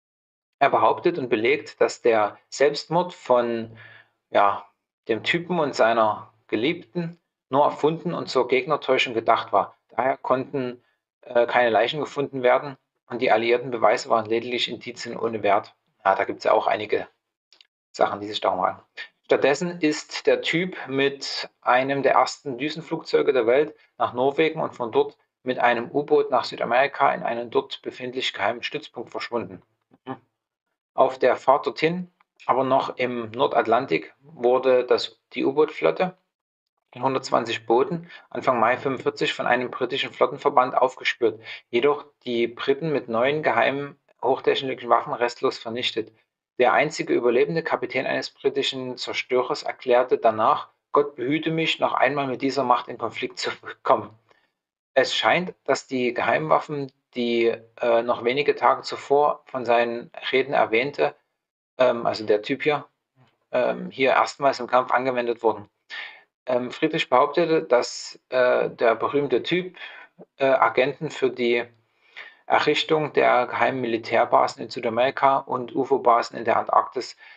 Er behauptet und belegt, dass der Selbstmord von ja, dem Typen und seiner Geliebten nur erfunden und zur Gegnertäuschung gedacht war. Daher konnten äh, keine Leichen gefunden werden und die alliierten Beweise waren lediglich Indizien ohne Wert. Ja, da gibt es ja auch einige Sachen, die sich darum ranken. Stattdessen ist der Typ mit einem der ersten Düsenflugzeuge der Welt nach Norwegen und von dort mit einem U-Boot nach Südamerika in einen dort befindlich geheimen Stützpunkt verschwunden. Mhm. Auf der Fahrt dorthin, aber noch im Nordatlantik, wurde das, die U-Boot-Flotte in hundertzwanzig Booten Anfang Mai fünfundvierzig von einem britischen Flottenverband aufgespürt, jedoch die Briten mit neuen geheimen hochtechnischen Waffen restlos vernichtet. Der einzige überlebende Kapitän eines britischen Zerstörers erklärte danach, Gott behüte mich, noch einmal mit dieser Macht in Konflikt zu kommen. Es scheint, dass die Geheimwaffen, die äh, noch wenige Tage zuvor von seinen Reden erwähnte, ähm, also der Typ hier, ähm, hier erstmals im Kampf angewendet wurden. Ähm, Friedrich behauptete, dass äh, der berühmte Typ äh, Agenten für die Errichtung der geheimen Militärbasen in Südamerika und U F O-Basen in der Antarktis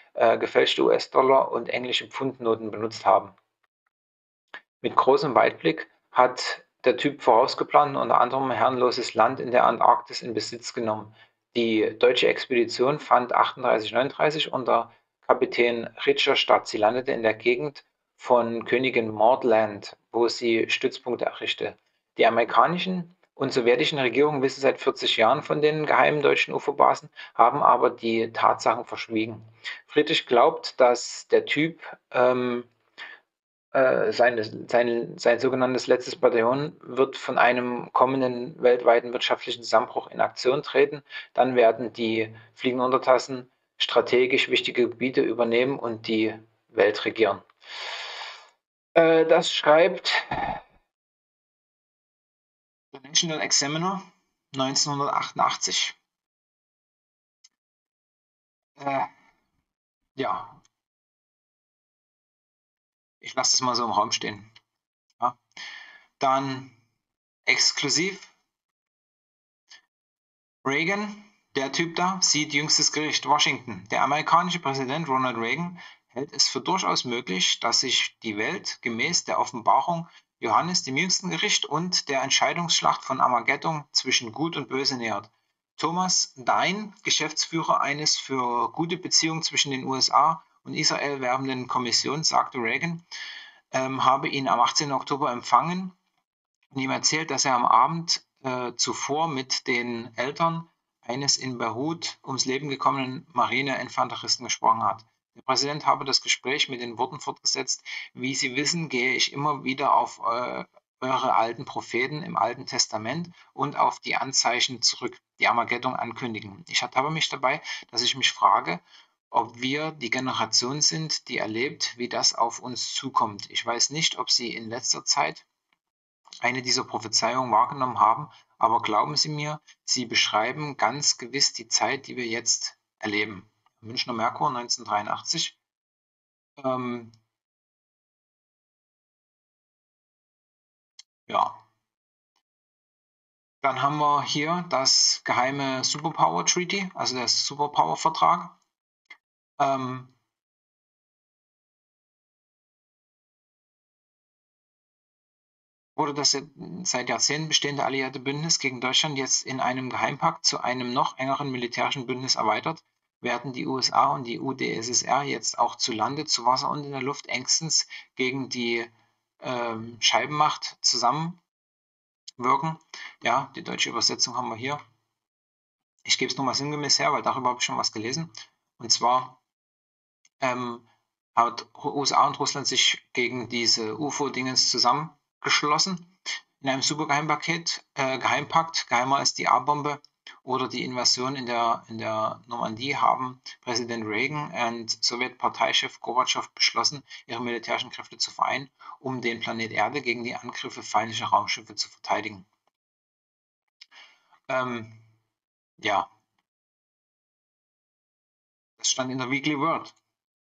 äh, gefälschte U S-Dollar und englische Pfundnoten benutzt haben. Mit großem Weitblick hat der Typ vorausgeplant und unter anderem herrenloses Land in der Antarktis in Besitz genommen. Die deutsche Expedition fand achtunddreißig neununddreißig unter Kapitän Richter statt. Sie landete in der Gegend von Königin Maud Land, wo sie Stützpunkte errichtete. Die amerikanischen und sowjetischen Regierungen wissen seit vierzig Jahren von den geheimen deutschen U F O-Basen, haben aber die Tatsachen verschwiegen. Friedrich glaubt, dass der Typ ähm, äh, seine, sein, sein sogenanntes letztes Bataillon wird von einem kommenden weltweiten wirtschaftlichen Zusammenbruch in Aktion treten. Dann werden die fliegenden Untertassen strategisch wichtige Gebiete übernehmen und die Welt regieren. Äh, das schreibt der National Examiner neunzehnhundertachtundachtzig. Äh, ja, ich lasse das mal so im Raum stehen. Ja. Dann exklusiv Reagan, der Typ da, sieht jüngstes Gericht Washington. Der amerikanische Präsident Ronald Reagan hält es für durchaus möglich, dass sich die Welt gemäß der Offenbarung Johannes dem jüngsten Gericht und der Entscheidungsschlacht von Armageddon zwischen Gut und Böse nähert. Thomas Dine, Geschäftsführer eines für gute Beziehungen zwischen den U S A und Israel werbenden Kommission, sagte Reagan, ähm, habe ihn am achtzehnten Oktober empfangen und ihm erzählt, dass er am Abend äh, zuvor mit den Eltern eines in Beirut ums Leben gekommenen Marine-Infanteristen gesprochen hat. Der Präsident habe das Gespräch mit den Worten fortgesetzt: Wie Sie wissen, gehe ich immer wieder auf äh, eure alten Propheten im Alten Testament und auf die Anzeichen zurück, die Armageddon ankündigen. Ich ertappe mich dabei, dass ich mich frage, ob wir die Generation sind, die erlebt, wie das auf uns zukommt. Ich weiß nicht, ob Sie in letzter Zeit eine dieser Prophezeiungen wahrgenommen haben, aber glauben Sie mir, sie beschreiben ganz gewiss die Zeit, die wir jetzt erleben. Münchner Merkur neunzehnhundertdreiundachtzig. Ähm, ja. Dann haben wir hier das geheime Superpower Treaty, also der Superpower Vertrag. Ähm, wurde das seit Jahrzehnten bestehende alliierte Bündnis gegen Deutschland jetzt in einem Geheimpakt zu einem noch engeren militärischen Bündnis erweitert, werden die U S A und die U d S S R jetzt auch zu Lande, zu Wasser und in der Luft engstens gegen die ähm, Scheibenmacht zusammenwirken. Ja, die deutsche Übersetzung haben wir hier. Ich gebe es nur mal sinngemäß her, weil darüber habe ich schon was gelesen. Und zwar ähm, hat U S A und Russland sich gegen diese U F O-Dingens zusammengeschlossen in einem Supergeheimpaket, äh, Geheimpakt, geheimer als die A-Bombe oder die Invasion in der, in der Normandie, haben Präsident Reagan und Sowjetparteichef Gorbatschow beschlossen, ihre militärischen Kräfte zu vereinen, um den Planet Erde gegen die Angriffe feindlicher Raumschiffe zu verteidigen. Ähm, ja, das stand in der Weekly World,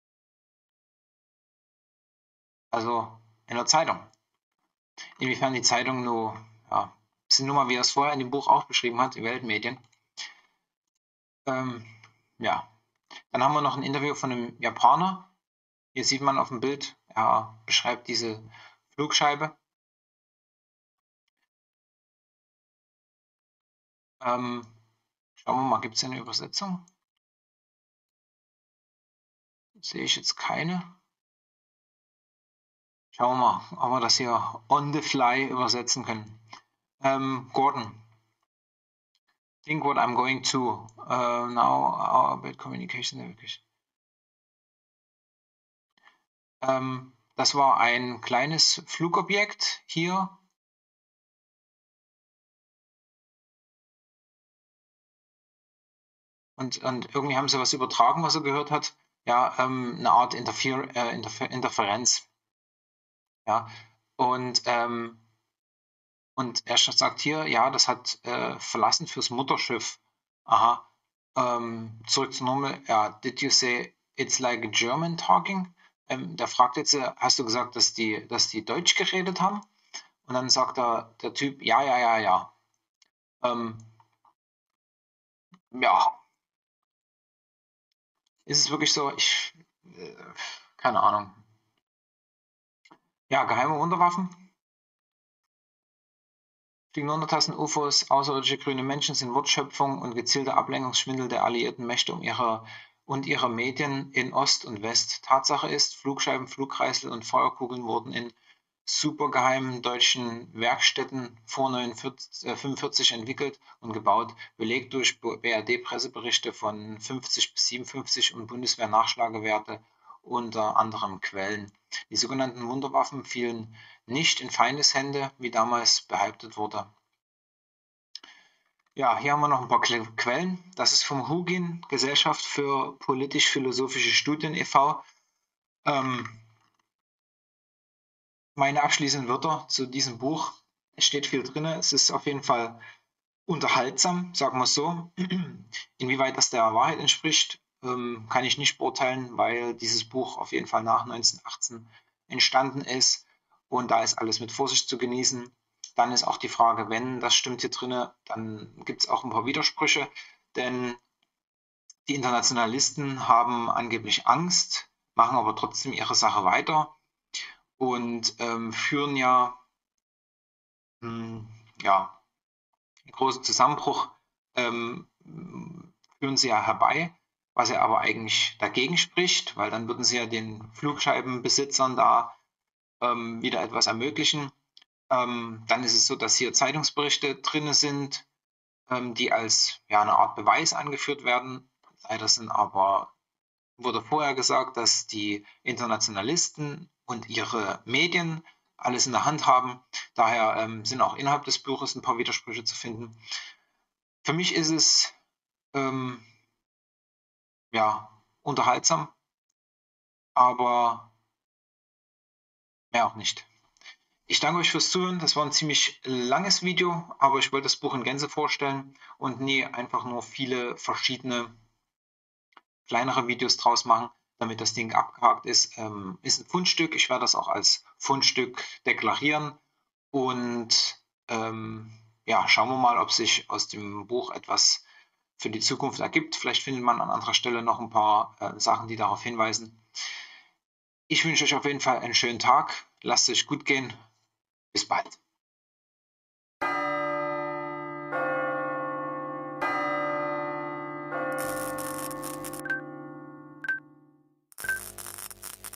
also in der Zeitung. Inwiefern die Zeitung nur, ja, sind nur mal, wie er es vorher in dem Buch auch beschrieben hat, die Weltmedien. Ähm, ja, dann haben wir noch ein Interview von einem Japaner. Hier sieht man auf dem Bild, er beschreibt diese Flugscheibe. Ähm, schauen wir mal, gibt es eine Übersetzung? Sehe ich jetzt keine. Schauen wir mal, ob wir das hier on the fly übersetzen können. Ähm, Gordon, think what I'm going to uh, now about communication. Ähm, das war ein kleines Flugobjekt hier. Und, und irgendwie haben sie was übertragen, was er gehört hat. Ja, ähm, eine Art Interfer äh, Interfer Interferenz. Ja, und, ähm, und er sagt hier, ja, das hat äh, verlassen fürs Mutterschiff. Aha. Ähm, zurück zur Nummer. Ja, did you say it's like a German talking? Ähm, der fragt jetzt, äh, hast du gesagt, dass die, dass die Deutsch geredet haben? Und dann sagt er, der Typ, ja, ja, ja, ja. Ähm, ja, ist es wirklich so? Ich, äh, keine Ahnung. Ja, geheime Wunderwaffen. Fliegende Untertassen, U F Os, außerirdische grüne Menschen sind Wortschöpfung und gezielter Ablenkungsschwindel der alliierten Mächte um ihre und ihrer Medien in Ost und West. Tatsache ist, Flugscheiben, Flugkreisel und Feuerkugeln wurden in supergeheimen deutschen Werkstätten vor neunzehnhundertfünfundvierzig entwickelt und gebaut, belegt durch B R D-Presseberichte von fünfzig bis siebenundfünfzig und Bundeswehr-Nachschlagewerte unter anderen Quellen. Die sogenannten Wunderwaffen fielen nicht in Feindeshände, wie damals behauptet wurde. Ja, hier haben wir noch ein paar Quellen. Das ist vom Hugin, Gesellschaft für politisch-philosophische Studien e V Ähm, meine abschließenden Wörter zu diesem Buch. Es steht viel drin. Es ist auf jeden Fall unterhaltsam, sagen wir es so. Inwieweit das der Wahrheit entspricht, ähm, kann ich nicht beurteilen, weil dieses Buch auf jeden Fall nach neunzehnhundertachtzehn entstanden ist und da ist alles mit Vorsicht zu genießen. Dann ist auch die Frage, wenn das stimmt hier drin, dann gibt es auch ein paar Widersprüche, denn die Internationalisten haben angeblich Angst, machen aber trotzdem ihre Sache weiter und ähm, führen ja, hm, ja, einen großen Zusammenbruch ähm, führen sie ja herbei, was ja aber eigentlich dagegen spricht, weil dann würden sie ja den Flugscheibenbesitzern da ähm, wieder etwas ermöglichen. Ähm, dann ist es so, dass hier Zeitungsberichte drin sind, ähm, die als ja, eine Art Beweis angeführt werden. Leider sind aber, wurde vorher gesagt, dass die Internationalisten und ihre Medien alles in der Hand haben. Daher ähm, sind auch innerhalb des Buches ein paar Widersprüche zu finden. Für mich ist es ähm, ja unterhaltsam, aber mehr auch nicht. Ich danke euch fürs Zuhören. Das war ein ziemlich langes Video, aber ich wollte das Buch in Gänze vorstellen und nie einfach nur viele verschiedene kleinere Videos draus machen, damit das Ding abgehakt ist. Ähm, ist ein Fundstück. Ich werde das auch als Fundstück deklarieren und ähm, ja, schauen wir mal, ob sich aus dem Buch etwas für die Zukunft ergibt. Vielleicht findet man an anderer Stelle noch ein paar äh, Sachen, die darauf hinweisen. Ich wünsche euch auf jeden Fall einen schönen Tag. Lasst es euch gut gehen. Bis bald.